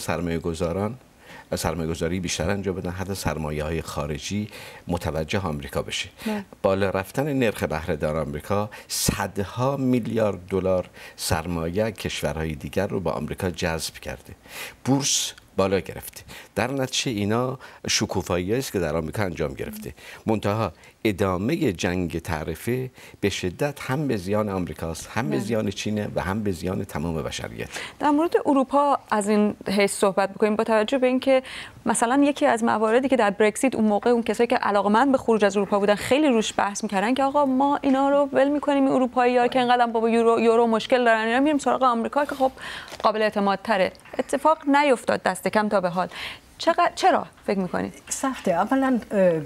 سرمایه گذاری بیشتر انجام بدن، حتی سرمایه های خارجی متوجه آمریکا بشه. بالا رفتن نرخ بهره در آمریکا صدها میلیارد دلار سرمایه کشورهای دیگر رو با آمریکا جذب کرده. بورس بالا گرفته. در نتیجه اینا شکوفایی است که در آمریکا انجام گرفته. منتها ادامه جنگ تعرفه به شدت هم به زیان آمریکاست، هم به زیان چین و هم به زیان تمام بشریت. در مورد اروپا از این حیث صحبت بکنیم با توجه به اینکه مثلا یکی از مواردی که در برکسیت اون موقع اون کسایی که علاقمند به خروج از اروپا بودن خیلی روش بحث می‌کردن که آقا ما اینا رو ول می‌کنیم، اروپایی‌ها که اینقدر با یورو مشکل دارن، اینا میریم سراغ آمریکا که خب قابل اعتمادتره. اتفاق نیفتاد دست کم تا به حال. چرا فکر می‌کنید؟ سخته. اولا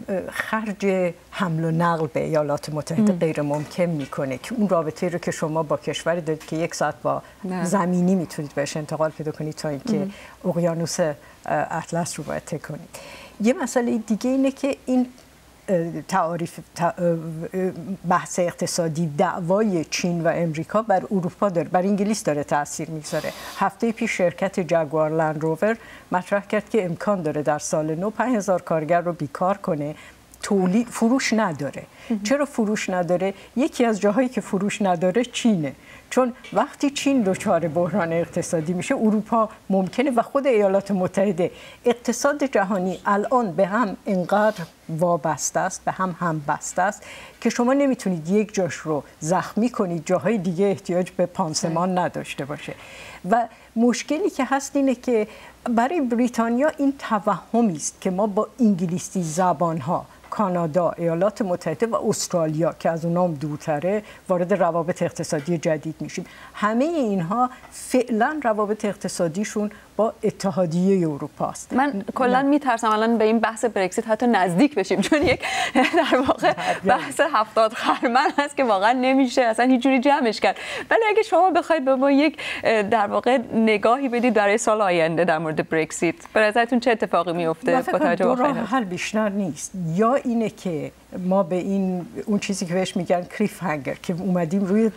خرج حمل و نقل به ایالات متحده غیر ممکن میکنه که اون رابطه رو که شما با کشوری دارید که 1 ساعت با زمینی میتونید بهش انتقال پیدا کنید تا اینکه اقیانوس اطلس رو باید طی کنید. یه مسئله دیگه اینه که این بحث اقتصادی، دعوای چین و امریکا بر اروپا داره، بر انگلیس داره تاثیر میگذاره. هفته پیش شرکت جگوار لند روور مطرح کرد که امکان داره در سال نو 5000 کارگر رو بیکار کنه. فروش نداره. چرا فروش نداره؟ یکی از جاهایی که فروش نداره چینه. چون وقتی چین دچار بحران اقتصادی میشه، اروپا ممکنه و خود ایالات متحده، اقتصاد جهانی الان به هم اینقدر وابسته است، به هم بسته است که شما نمیتونید یک جاش رو زخمی کنید، جاهای دیگه احتیاج به پانسمان نداشته باشه. و مشکلی که هست اینه که برای بریتانیا این توهمی است که ما با انگلیسی زبان‌ها، کانادا، ایالات متحده و استرالیا که از اونام دورتره وارد روابط اقتصادی جدید میشیم. همه اینها فعلا روابط اقتصادیشون با اتحادیه اروپا است. من کلا میترسم الان به این بحث برکسیت حتی نزدیک بشیم، چون یک در واقع بحث 70 خرمن هست که واقعا نمیشه اصلا هیچ جوری جمعش کرد. ولی اگه شما بخواید به ما یک در واقع نگاهی بدید برای سال آینده در مورد برکسیت، به نظرتون چه اتفاقی میفته با توجه به راه حل بیشتر نیست. یا اینه که ما به اون چیزی که بهش میگن کلیف هنگر که اومدیم روی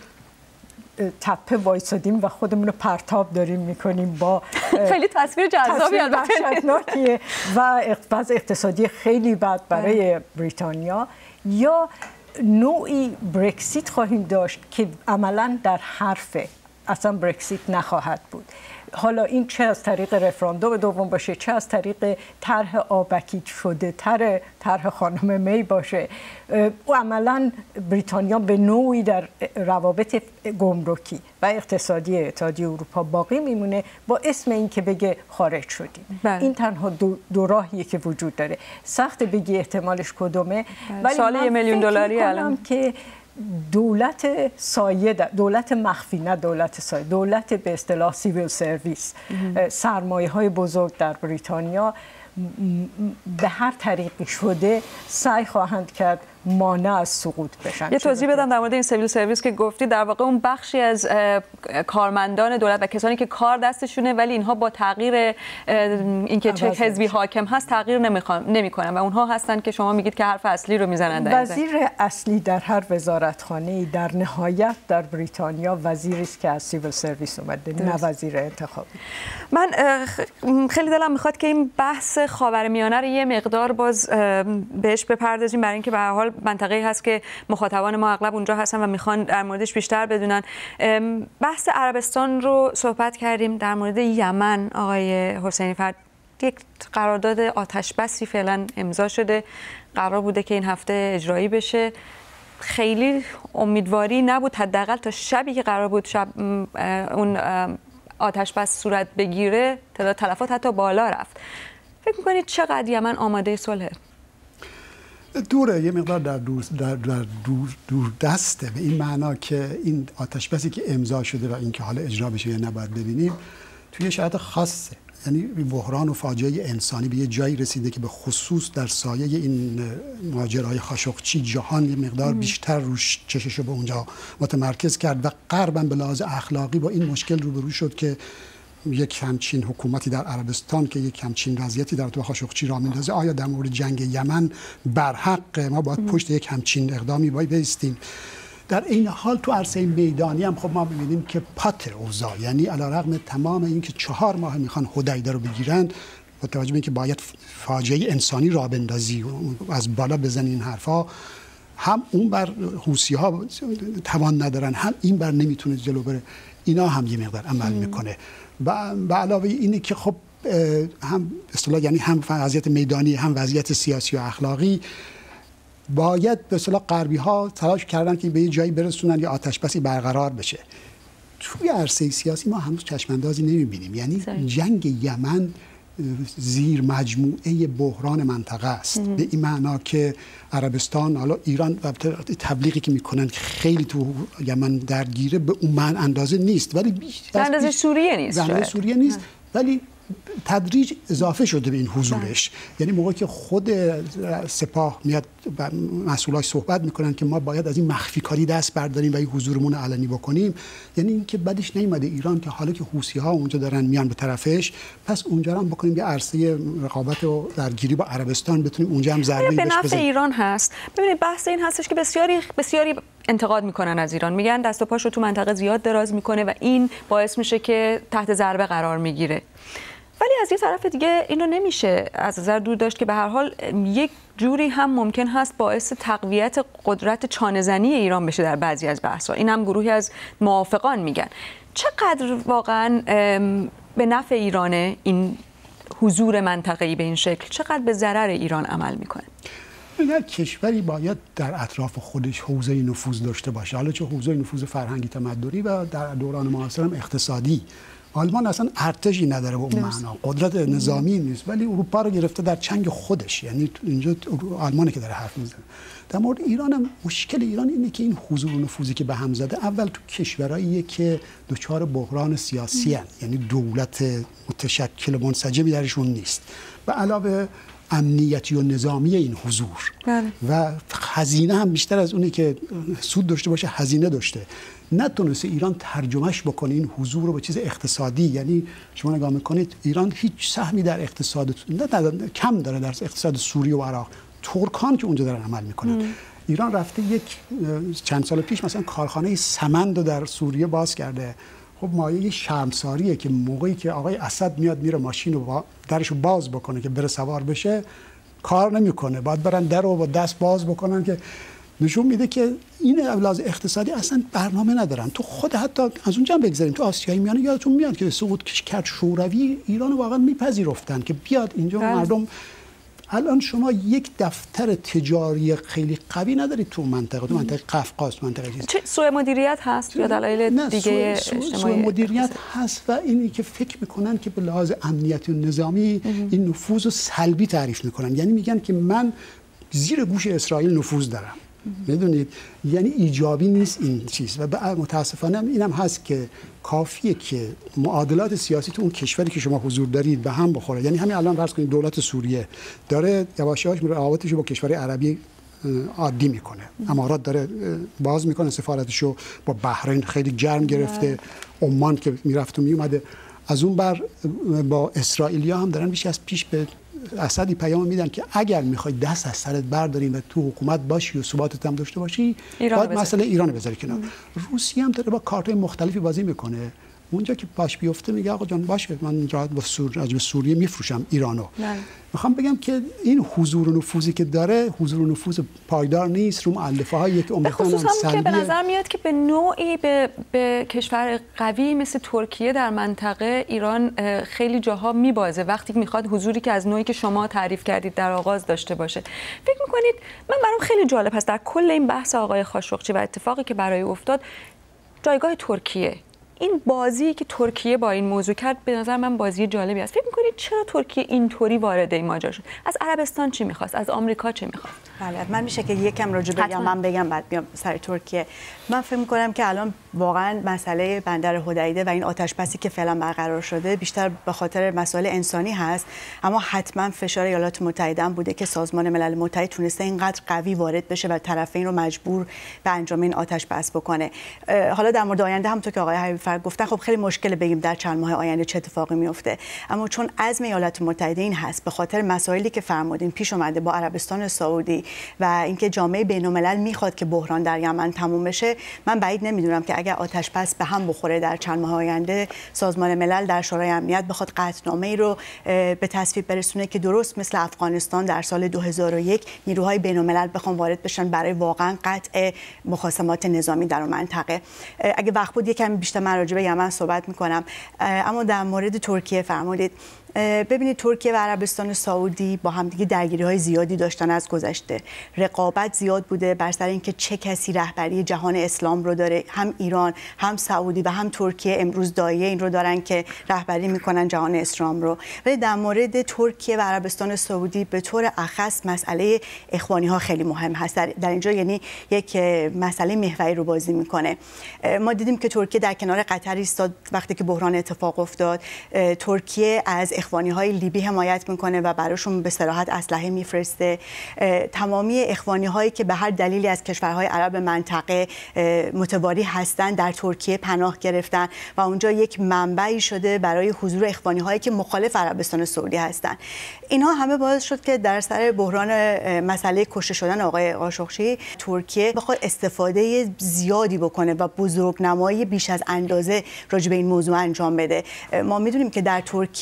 تپه وایسادیم و خودمون رو پرتاب داریم میکنیم با خیلی تصویر جذابی وحشتناکیه و وضع اقتصادی خیلی بد برای بریتانیا، یا نوعی برکسیت خواهیم داشت که عملاً در حرفه اصلا برکسیت نخواهد بود. حالا این چه از طریق رفراندوم دوم باشه، چه از طریق طرح آبکیت شده طرح خانم می باشه، و عملاً بریتانیا به نوعی در روابط گمرکی و اقتصادی اتحادیه اروپا باقی میمونه با اسم این که بگه خارج شدیم. این تنها دو راهیه که وجود داره. سخت بگی احتمالش کدومه، ولی سال $1,000,000 الان که دولت سایه، دولت مخفی، نه دولت سایه، دولت به اصطلاح سیویل سرویس، سرمایه‌های بزرگ در بریتانیا به هر طریقی شده سعی خواهند کرد مانع از سقوط بشن. یه توضیح بدم در مورد این سیویل سرویس که گفتی، در واقع اون بخشی از کارمندان دولت و کسانی که کار دستشونه ولی اینها با تغییر اینکه چه حزبی حاکم هست تغییر نمیکنن و اونها هستن که شما میگید که حرف اصلی رو میزنن. وزیر اصلی در هر وزارتخانه‌ای در نهایت در بریتانیا وزیری است که از سیویل سرویس اومده، نه وزیر انتخابی. من خیلی دلم میخواد که این بحث خاورمیانه رو یه مقدار باز بهش بپردازیم، برای اینکه به هر حال منطقه‌ای هست که مخاطبان ما اغلب اونجا هستن و میخوان در موردش بیشتر بدونن. بحث عربستان رو صحبت کردیم، در مورد یمن آقای حسینی فرد یک قرارداد آتش بسی فعلا امضا شده، قرار بوده که این هفته اجرایی بشه. خیلی امیدواری نبود، حداقل تا شبی که قرار بود اون آتش بس صورت بگیره تعداد تلفات حتی بالا رفت. فکر می‌کنید چقدر یمن آماده صلحه؟ دوره، یه مقدار در دور دسته، به این معنا که این آتش بسی که امضا شده و اینکه حالا اجرا بشه یا نباید ببینیم توی شرایط خاصه. یعنی بحران و فاجعه انسانی به یه جایی رسیده که به خصوص در سایه این ماجرای خاشقچی جهان یه مقدار بیشتر روش چششو به اونجا متمرکز کرد و غرباً به لحاظ اخلاقی با این مشکل روبرو شد که یک همچین حکومتی در عربستان که یک همچین وضعیتی در تو خاشقچی را میندازه، آیا در مورد جنگ یمن برحق ما باید پشت یک همچین اقدامی بایستیم؟ در این حال تو عرصه میدانی هم خب ما می‌بینیم که پاتر اوضاع، یعنی علیرغم تمام این که 4 ماه میخوان حدیده رو بگیرن، با توجه به اینکه باید فاجعه انسانی را بندازی و از بالا بزنی این حرفا، هم اون بر حوثی‌ها توان ندارن، هم این بر نمیتونه جلو بره. اینا هم یه مقدار عمل میکنه. به علاوه اینی که خب هم اصطلاح یعنی هم وضعیت میدانی هم وضعیت سیاسی و اخلاقی، باید به اصطلاح غربی ها تلاش کردن که به یه جایی برسونن یا آتش بسی برقرار بشه. توی عرصه سیاسی ما هنوز چشماندازی نمیبینیم. یعنی جنگ یمن زیر مجموعه بحران منطقه است، به این معنا که عربستان، حالا ایران و تبلیغی که میکنن که خیلی تو یمن درگیره، به اون من اندازه نیست، ولی اندازه سوریه نیست، اندازه سوریه نیست، ولی تدریج اضافه شده به این حضورش. یعنی موقعی که خود سپاه میاد مسئولاش صحبت میکنن که ما باید از این مخفی کاری دست برداریم و این حضورمون علنی بکنیم، یعنی اینکه بعدش نیومده ایران که حالا که حوثی‌ها اونجا دارن میان به طرفش، پس اونجا هم بکنیم یه عرصه رقابت و درگیری با عربستان، بتونیم اونجا هم ضربه‌ای بهش بزنیم. به نفع ایران هست. ببینید بحث این هستش که بسیاری انتقاد میکنن از ایران، میگن دست و پاش رو تو منطقه زیاد دراز میکنه و این باعث میشه که تحت ضربه قرار میگیره. ولی از یه طرف دیگه اینو نمیشه از نظر دور داشت که به هر حال یک جوری هم ممکن هست باعث تقویت قدرت چانه‌زنی ایران بشه در بعضی از بحث‌ها. این هم گروهی از موافقان میگن. چقدر واقعا به نفع ایرانه این حضور منطقه‌ای به این شکل؟ چقدر به ضرر ایران عمل میکنه؟ هر کشوری باید در اطراف خودش حوزه نفوذ داشته باشه، حالا چه حوزه نفوذ فرهنگی تمدنی و در دوران معاصر هم اقتصادی. آلمان اصلا ارتشی نداره به اون معنا، قدرت نظامی نیست، ولی اروپا رو گرفته در چنگ خودش. یعنی اینجا آلمانی که داره حرف میزنه. در مورد ایران هم مشکل ایران اینه که این حضور و نفوذی که به هم زده اول تو کشوراییه که دچار بحران سیاسی هستند، یعنی دولت متشکل و منسجمی درشون نیست، و علاوه امنیتی و نظامی این حضور و هزینه هم بیشتر از اونی که سود داشته باشه هزینه داشته. نتونسته ایران ترجمهش بکنه این حضور رو به چیز اقتصادی. یعنی شما نگاه میکنید ایران هیچ سهمی در اقتصاد کم داره در اقتصاد سوریه و عراق. ترکان که اونجا دارن عمل میکنن. ایران رفته چند سال پیش مثلا کارخانه سمند رو در سوریه باز کرده. خب مایه شرمساریه که موقعی که آقای اسد میاد میره ماشین رو درشو باز بکنه که بره سوار بشه کار نمیکنه، باید برن در رو با دست باز بکنن، که نشون میده که این لحاظ اقتصادی اصلا برنامه ندارن. تو خود حتی از اونجا هم بگذاریم تو آسیای میانه یادتون میاد که سقوط کرد شوروی ایران واقعا میپذیرفتن که بیاد اینجا مردم. الان شما یک دفتر تجاری خیلی قوی ندارید تو منطقه، تو منطقه قفقاز، منطقه چیز. چه سوء مدیریت هست یا دلایل دیگه اجتماعی؟ سوء مدیریت هست و اینی که فکر میکنن که به لحاظ امنیتی و نظامی این نفوذ رو سلبی تعریف میکنن. یعنی میگن که من زیر گوش اسرائیل نفوذ دارم. میدونید یعنی ایجابی نیست این چیز. و متاسفانه اینم هست که کافیه که معادلات سیاسی تو اون کشوری که شما حضور دارید به هم بخوره. یعنی همین الان فرض کنید دولت سوریه داره یواش یواش روابطش رو با کشور عربی عادی میکنه. امارات داره باز میکنه سفارتشو، با بحرین خیلی گرم گرفته، عمان که میرفت و میومده. از اون بر با اسرائیلیا هم دارن بیش از پیش به اسدی پیام میدن که اگر میخوای دست از سرت برداریم و تو حکومت باشی و ثباتت هم داشته باشی باید مسئله ایران رو بذاری کنار. روسیه هم داره با کارت‌های مختلفی بازی میکنه. اونجا که پاش بیفته میگه آقا جان باشه من با سوریه میفروشم ایرانو. میخوام بگم که این حضور و نفوذی که داره حضور و نفوذ پایدار نیست رو مؤلفه هایی که به خصوص هم که به نظر میاد که به نوعی به کشور قوی مثل ترکیه در منطقه ایران خیلی جاها میبازه وقتی میخواد حضوری که از نوعی که شما تعریف کردید در آغاز داشته باشه. فکر میکنید برام خیلی جالب هست در کل این بحث آقای خاشقچی و اتفاقی که برای افتاد جایگاه ترکیه، این بازی که ترکیه با این موضوع کرد به نظر من بازی جالبی است. فکر می‌کنید چرا ترکیه اینطوری وارد این ماجرا شد؟ از عربستان چی می‌خواست؟ از آمریکا چی می‌خواست؟ بله، من میشه که یکم راجع بگم، من بگم بعد بیام سر ترکیه. من فکر می‌کنم که الان واقعا مسئله بندر حدیده و این آتش‌بسی که فعلا برقرار شده بیشتر به خاطر مسائل انسانی هست، اما حتما فشار ایالات متحده هم بوده که سازمان ملل متحد تونسته اینقدر قوی وارد بشه و طرفین رو مجبور به انجام این آتش‌بس بکنه. حالا در مورد آینده همونطور که آقای حبیبی گفتن خب خیلی مشکل بگیم در چند ماه آینده چه اتفاقی میفته، اما چون عزم ایالات متحده این هست به خاطر مسائلی که فرمودین پیش اومده با عربستان سعودی و اینکه جامعه بین‌الملل میخواد که بحران در یمن تموم بشه، من بعید نمیدونم که اگر آتش‌بس به هم بخوره در چند ماه آینده سازمان ملل در شورای امنیت بخواد قطعنامه‌ای رو به تصویب برسونه که درست مثل افغانستان در سال 2001 نیروهای بین‌الملل بخوان وارد بشن برای واقعا قطع مخاصمات نظامی در منطقه. اگه وقت بود یکم بیشتر من راجع به یمن صحبت می‌کنم، اما در مورد ترکیه فرمودید. ببینید ترکیه و عربستان سعودی با همدیگه درگیری‌های زیادی داشتن از گذشته. رقابت زیاد بوده بر سر اینکه چه کسی رهبری جهان اسلام رو داره. هم ایران، هم سعودی و هم ترکیه امروز دایه این رو دارن که رهبری میکنن جهان اسلام رو. ولی در مورد ترکیه و عربستان سعودی به طور اخص مسئله اخوانی‌ها خیلی مهم هست. در اینجا یعنی یک مسئله محوری رو بازی میکنه. ما دیدیم که ترکیه در کنار قطر ایستاد وقتی که بحران اتفاق افتاد. ترکیه از اخوانی‌های لیبی حمایت میکنه و براشون به صراحت اسلحه میفرسته. تمامی اخوانی‌هایی که به هر دلیلی از کشورهای عرب منطقه متواری هستند در ترکیه پناه گرفتن و اونجا یک منبعی شده برای حضور اخوانی‌هایی که مخالف عربستان سعودی هستند. اینها همه باعث شد که در سر بحران مسئله کشته شدن آقای خاشقچی ترکیه بخواد استفاده زیادی بکنه و بزرگنمایی بیش از اندازه راجع به این موضوع انجام بده. ما میدونیم که در ترکیه و یا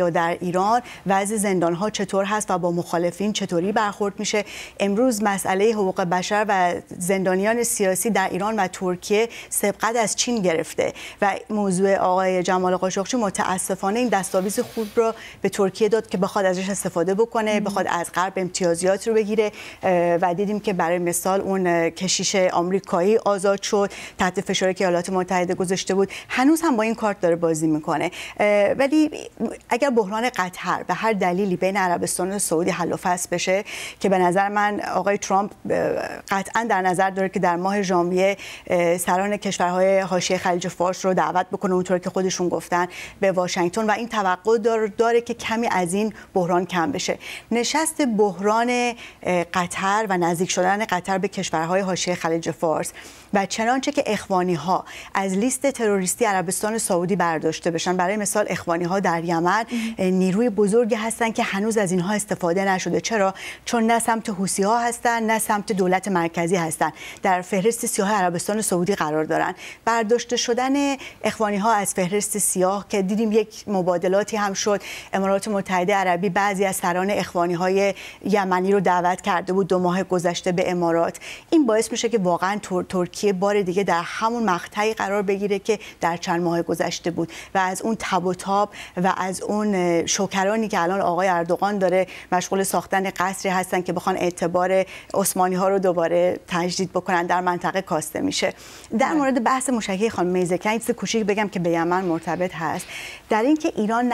یا در ایران وضع زندان‌ها چطور هست و با مخالفین چطوری برخورد میشه. امروز مسئله حقوق بشر و زندانیان سیاسی در ایران و ترکیه سبقت از چین گرفته و موضوع آقای جمال قاشقچی متاسفانه این دستاویز خوب رو به ترکیه داد که بخواد ازش استفاده بکنه، بخواد از غرب امتیازات رو بگیره و دیدیم که برای مثال اون کشیش آمریکایی آزاد شد، تحت فشاری که ایالات متحده گذاشته بود. هنوز هم با این کارت داره بازی میکنه. ولی اگر بحران قطر به هر دلیلی بین عربستان و سعودی حل و فصل بشه که به نظر من آقای ترامپ قطعا در نظر داره که در ماه ژانویه سران کشورهای حاشیه خلیج فارس رو دعوت بکنه اونطور که خودشون گفتن به واشنگتن و این توقع داره که کمی از این بحران کم بشه. نشست بحران قطر و نزدیک شدن قطر به کشورهای حاشیه خلیج فارس و چنانچه که اخوانی‌ها از لیست تروریستی عربستان سعودی برداشته بشن، برای مثال اخوانی‌ها در یمن نیروی بزرگی هستن که هنوز از اینها استفاده نشده. چرا؟ چون نه سمت حوثی‌ها هستن نه سمت دولت مرکزی هستن، در فهرست سیاه عربستان سعودی قرار دارن. برداشته شدن اخوانی‌ها از فهرست سیاه که دیدیم یک مبادلاتی هم شد، امارات متحده عربی بعضی از سران اخوانی‌های یمنی رو دعوت کرده بود 2 ماه گذشته به امارات. این باعث میشه که واقعا ترکیه بار دیگه در همون مقطعی قرار بگیره که در چند ماه گذشته بود و از اون تب و تاب و از اون شوکرانی که الان آقای اردوغان داره مشغول ساختن قصری هستن که بخوان اعتبار عثمانی ها رو دوباره تجدید بکنن در منطقه کاسته میشه. در مورد بحث موشکی خانم میزکن چیز کوچیک بگم که به یمن مرتبط هست، در اینکه ایران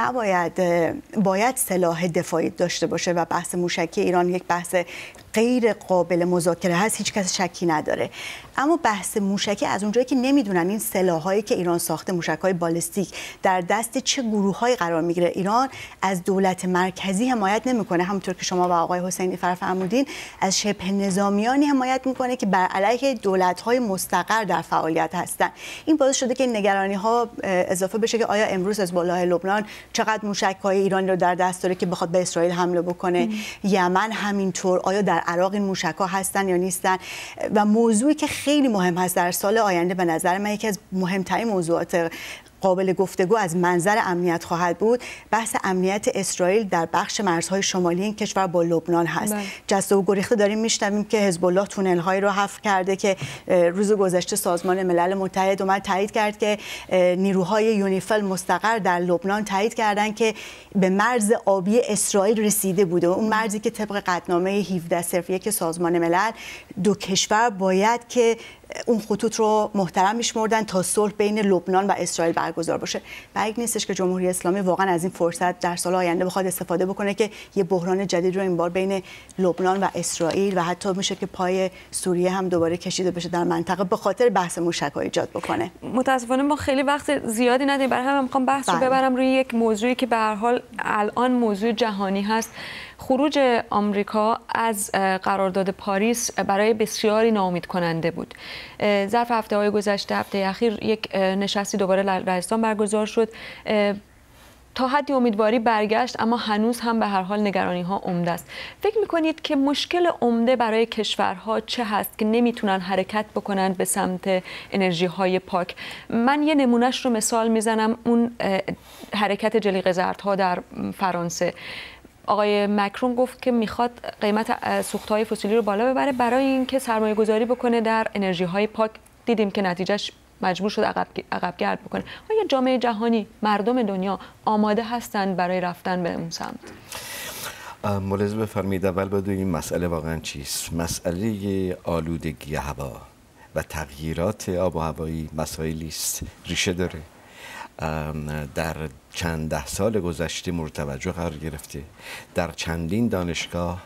باید سلاح دفاعی داشته باشه و بحث موشکی ایران یک بحث غیر قابل مذاکره هست، هیچ کس شکی نداره. اما بحث موشکی از اونجایی که نمیدونن این سلاحایی که ایران ساخته، موشک‌های بالستیک، در دست چه گروه‌هایی قرار میگیره، ایران از دولت مرکزی حمایت نمیکنه، همونطور که شما و آقای حسینی فرمودین، از شبه نظامیانی حمایت میکنه که بر علیه دولت‌های مستقر در فعالیت هستن. این باعث شده که نگرانی‌ها اضافه بشه که آیا امروز حزب الله لبنان چقدر موشک‌های ایرانی رو در دست داره که بخواد به اسرائیل حمله بکنه، یمن همینطور، آیا در عراق این موشک‌ها هستن یا نیستن. و موضوعی که خیلی مهم هست در سال آینده، به نظر من یکی از مهمترین موضوعات قابل گفتگو از منظر امنیت خواهد بود، بحث امنیت اسرائیل در بخش مرزهای شمالی این کشور با لبنان هست. جسته و گریخته داریم میشنویم که حزب الله تونل‌هایی رو حفر کرده که روز گذشته سازمان ملل متحد اومد تایید کرد که نیروهای یونیفیل مستقر در لبنان تایید کردن که به مرز آبی اسرائیل رسیده بوده، اون مرزی که طبق قطعنامه 1701 سازمان ملل 2 کشور باید که اون خطوط رو محترم میشمردن تا صلح بین لبنان و اسرائیل برگزار باشه. بعید نیستش که جمهوری اسلامی واقعا از این فرصت در سال آینده بخواد استفاده بکنه که یه بحران جدید رو این بار بین لبنان و اسرائیل و حتی میشه که پای سوریه هم دوباره کشیده بشه در منطقه به خاطر بحث موشک‌ها ایجاد بکنه. متاسفانه ما خیلی وقت زیادی نداریم، برای همین میخوام بحث رو ببرم روی یک موضوعی که به هر حال الان موضوع جهانی هست. خروج آمریکا از قرارداد پاریس برای بسیاری ناامید کننده بود. ظرف هفته‌های گذشته، هفته اخیر یک نشستی دوباره لهستان برگزار شد. تا حدی امیدواری برگشت، اما هنوز هم به هر حال نگرانی‌ها عمده است. فکر می‌کنید که مشکل عمده برای کشورها چه هست که نمیتونن حرکت بکنن به سمت انرژی‌های پاک؟ من یه نمونهش رو مثال میزنم، اون حرکت جلیقه زردها در فرانسه. آقای مکرون گفت که میخواد قیمت سوخت‌های فسیلی رو بالا ببره برای اینکه سرمایه‌گذاری بکنه در انرژی‌های پاک. دیدیم که نتیجهش مجبور شد عقب گرد بکنه. آیا جامعه جهانی، مردم دنیا آماده هستند برای رفتن به اون سمت؟ ملاحظه بفرمایید، اول بدونیم مسئله واقعا چیست. مسئله آلودگی هوا و تغییرات آب و هوایی مسائلی است، ریشه داره. در چند ده سال گذشته مورد توجه قرار گرفته. در چندین دانشگاه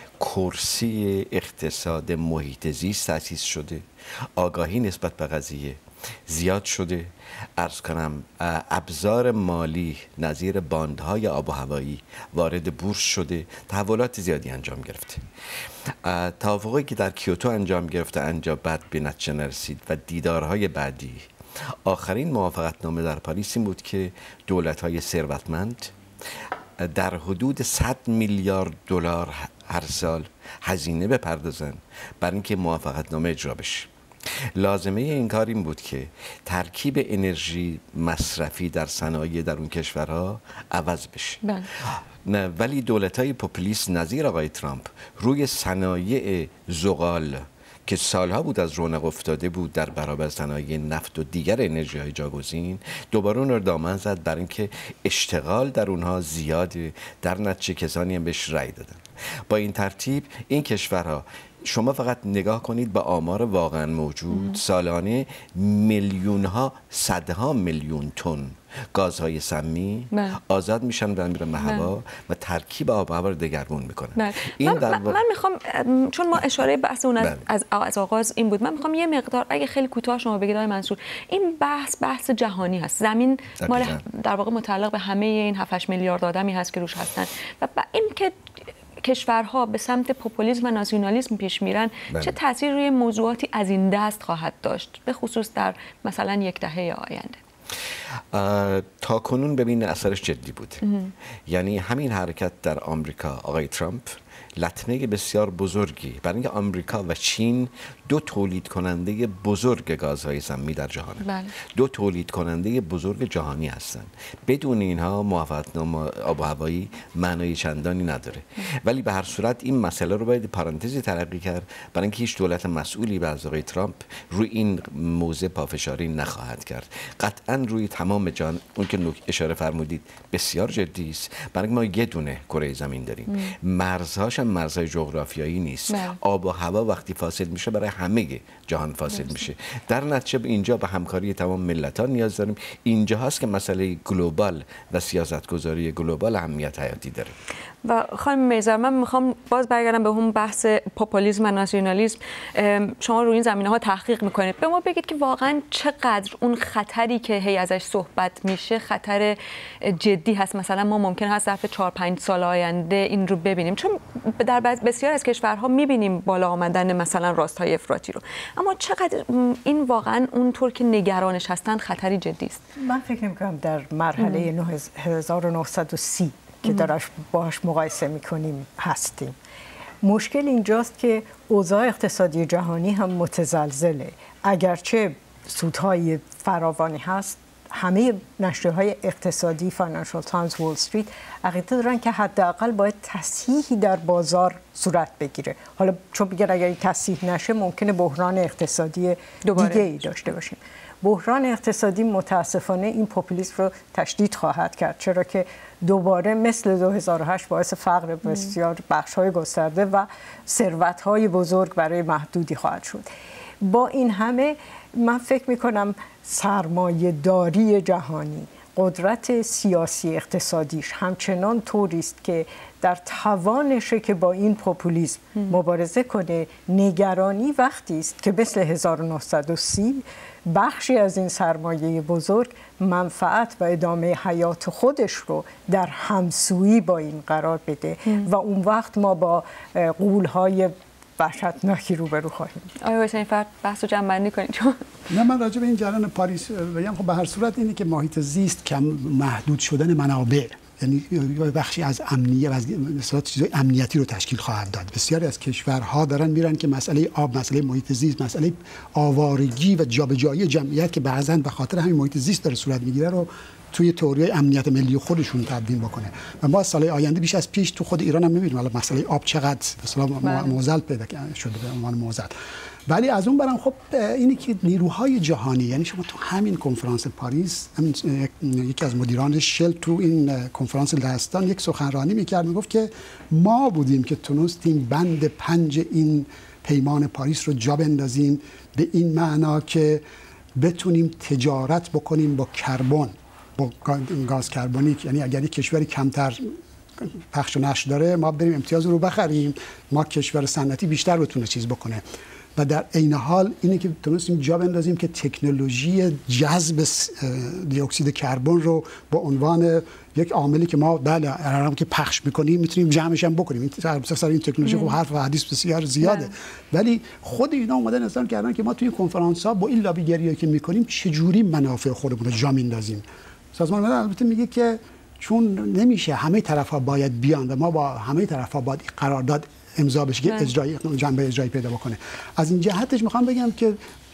کرسی اقتصاد محیط زیست تأسیس شده. آگاهی نسبت به قضیه زیاد شده. عرض کنم ابزار مالی نظیر باندهای آب و هوایی وارد بورس شده. تحولات زیادی انجام گرفته. توافقی که در کیوتو انجام گرفته بعد به نتیجه نرسید و دیدارهای بعدی. آخرین موافقتنامه در پاریس این بود که دولت‌های ثروتمند در حدود 100 میلیارد دلار هر سال هزینه بپردازن برای اینکه موافقتنامه اجرا بشه. لازمه این کار این بود که ترکیب انرژی مصرفی در صنایع در اون کشورها عوض بشه. نه، ولی دولت‌های پوپولیست نظیر آقای ترامپ روی صنایع زغال که سالها بود از رونق افتاده بود در برابر صنایع نفت و دیگر انرژی‌های جاگزین، دوباره اون رو دامن زد برای اینکه اشتغال در اونها زیاده، در نتیجه کسانی هم بهش رأی دادن. با این ترتیب این کشورها، شما فقط نگاه کنید به آمار واقعا موجود، سالانه میلیون‌ها، صدها میلیون تن گازهای سمی آزاد میشن و میرن به هوا و ترکیب آب و هوا رو دگرگون میکنن. من میخوام، چون ما اشاره بحث اون از آغاز این بود، من میخوام یه مقدار اگه خیلی کوتاه شما بگید آقای منصور، این بحث جهانی هست. زمین مال در واقع متعلق به همه این 7-8 میلیارد آدمی هست که روش هستن و این که کشورها به سمت پوپولیسم و ناسیونالیسم پیش میرن چه تأثیر روی موضوعاتی از این دست خواهد داشت، به خصوص در مثلا یک دهه آینده؟ تا کنون ببین اثرش جدی بود. یعنی همین حرکت در آمریکا، آقای ترامپ لطمه بسیار بزرگی برای اینکه آمریکا و چین دو تولید کننده بزرگ گازهای سمی در جهان، دو تولید کننده بزرگ جهانی هستند. بدون اینها موافقتنامه آب و هوایی معنای چندانی نداره. ولی به هر صورت این مسئله رو باید پارانتزی تلقی کرد برای اینکه هیچ دولت مسئولی به از آقای ترامپ روی این موضوع پافشاری نخواهد کرد. قطعا روی تمام جهان، اون که اشاره فرمودید بسیار جدی است، برای ما یه دونه کره زمین داریم، مرزهاش مرزهای جغرافیایی نیست. آب و هوا وقتی فاصل میشه برای همه جهان فاصل میشه. در نتیجه اینجا به همکاری تمام ملت‌ها نیاز داریم. اینجا هست که مسئله گلوبال و سیاستگذاری گلوبال اهمیت حیاتی داره. و خانم میزر، من میخوام باز برگردم به اون بحث پوپولیسم و ناسیونالیسم. شما روی این زمینه‌ها تحقیق میکنید، به ما بگید که واقعا چقدر اون خطری که هی ازش صحبت میشه خطر جدی هست. مثلا ما ممکن هست ظرف 4-5 سال آینده این رو ببینیم، چون در بسیار از کشورها میبینیم بالا آمدن مثلا راست‌های افراطی رو، اما چقدر این واقعا اونطور که نگرانش هستن خطری جدی است؟ من فکر می‌کنم در مرحله 1930 که باهاش مقایسه میکنیم هستیم. مشکل اینجاست که اوضاع اقتصادی جهانی هم متزلزله. اگرچه سودهای فراوانی هست، همه نشریه‌های اقتصادی، فاینانشال تایمز، وال استریت عقیده دارن که حداقل باید تصحیحی در بازار صورت بگیره. حالا چون میگن اگر این تصحیح نشه ممکنه بحران اقتصادی دیگه‌ای داشته باشیم. بحران اقتصادی متاسفانه این پوپولیسم رو تشدید خواهد کرد، چرا که دوباره مثل 2008 باعث فقر بسیار بخش‌های گسترده و ثروت‌های بزرگ برای محدودی خواهد شد. با این همه من فکر می‌کنم سرمایه‌داری جهانی، قدرت سیاسی اقتصادیش همچنان طوری است که در توانشه که با این پوپولیسم مبارزه کنه. نگرانی وقتی است که مثل 1930 بخشی از این سرمایه بزرگ منفعت و ادامه حیات خودش رو در همسویی با این قرار بده و اون وقت ما با غول‌های وحشتناکی روبرو خواهیم. آیا حسین فرد بحث رو جمع‌بندی کنید؟ چون نه، من راجع به این جریان پاریس بگم، خب به هر صورت اینه که محیط زیست کم محدود شدن منابع، یعنی بخشی از امنیت و از چیزای امنیتی رو تشکیل خواهد داد. بسیاری از کشورها دارن میرن که مسئله آب، مسئله محیط زیست، مسئله آوارگی و جابجایی جمعیت که بعضاً به خاطر همین محیط زیست داره صورت میگیره رو توی تئوری امنیت ملی خودشون تبدیل بکنه. و ما سال آینده بیش از پیش تو خود ایران هم می‌بینیم حالا مسئله آب چقدر مثلا معضل پیدا شده به عنوان معضل. ولی از اون برم خب اینی که نیروهای جهانی، یعنی شما تو همین کنفرانس پاریس، یکی از مدیران شل تو این کنفرانس لهستان یک سخنرانی میکرد، میگفت که ما بودیم که تونستیم بند 5 این پیمان پاریس رو جا بندازیم، به این معنا که بتونیم تجارت بکنیم با کربن، با گاز کربونیک. یعنی اگر یک کشوری کمتر پخش و نشر داره ما بریم امتیاز رو بخریم، ما کشور صنعتی بیشتر بتونه چیز بکنه. و در عین حال اینه که تونستیم جا بندازیم که تکنولوژی جذب دی اکسید کربن رو با عنوان یک عاملی که ما بله هر که پخش می‌کنیم میتونیم جمعش هم بکنیم. این تکنولوژی خب حرف و حدیث بسیار زیاده، ولی خود اینا اومدن اصلا کردن که ما توی کنفرانس‌ها با این لابیگریایی که می‌کنیم چجوری منافع خودمون رو جا میندازیم. سازمان ملل البته میگه که چون نمیشه همه طرف‌ها باید بیان و ما با همه طرف‌ها باید قرارداد امضا بشه که اجرایی جنبه اجرایی پیدا بکنه. از این جهتش میخوام بگم که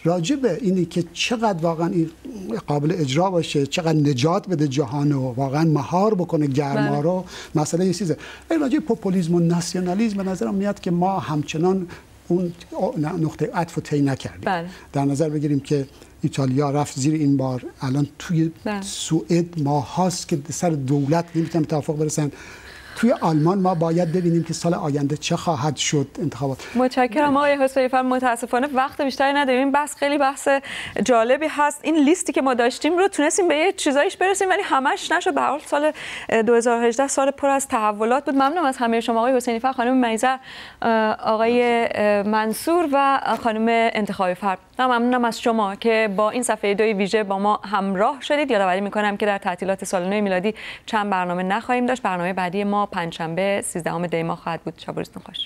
راجع به اینی که چقدر واقعا این قابل اجرا باشه، چقدر نجات بده جهانو، واقعا مهار بکنه گرما رو، مسئله یه چیزه. راجع به پوپولیسم و ناسیونالیسم به نظرم میاد که ما همچنان اون نقطه عطف رو طی نکردیم. در نظر بگیریم که ایتالیا رفت زیر این بار، الان توی سوئد ماهاست که سر دولت نمیتونن توافق برسن. توی آلمان ما باید ببینیم که سال آینده چه خواهد شد انتخابات. متشکرم آقای حسینی فر. متاسفانه وقت بیشتری نداریم. این بحث خیلی بحث جالبی هست. این لیستی که ما داشتیم رو تونستیم به یه چیزایش برسیم ولی همش نشد. به هر حال سال 2018 سال پر از تحولات بود. ممنونم از همه شما آقای حسینی فر، خانم میزه، آقای منصور و خانم انتخابی فر. ممنونم از شما که با این صفحه 2 ویژه با ما همراه شدید. یادآوری می‌کنم که در تعطیلات سال نو میلادی چند برنامه نخواهیم داشت. برنامه بعدی ما پنجشنبه 13 دی ماه خواهد بود. شب و روزتون خوش.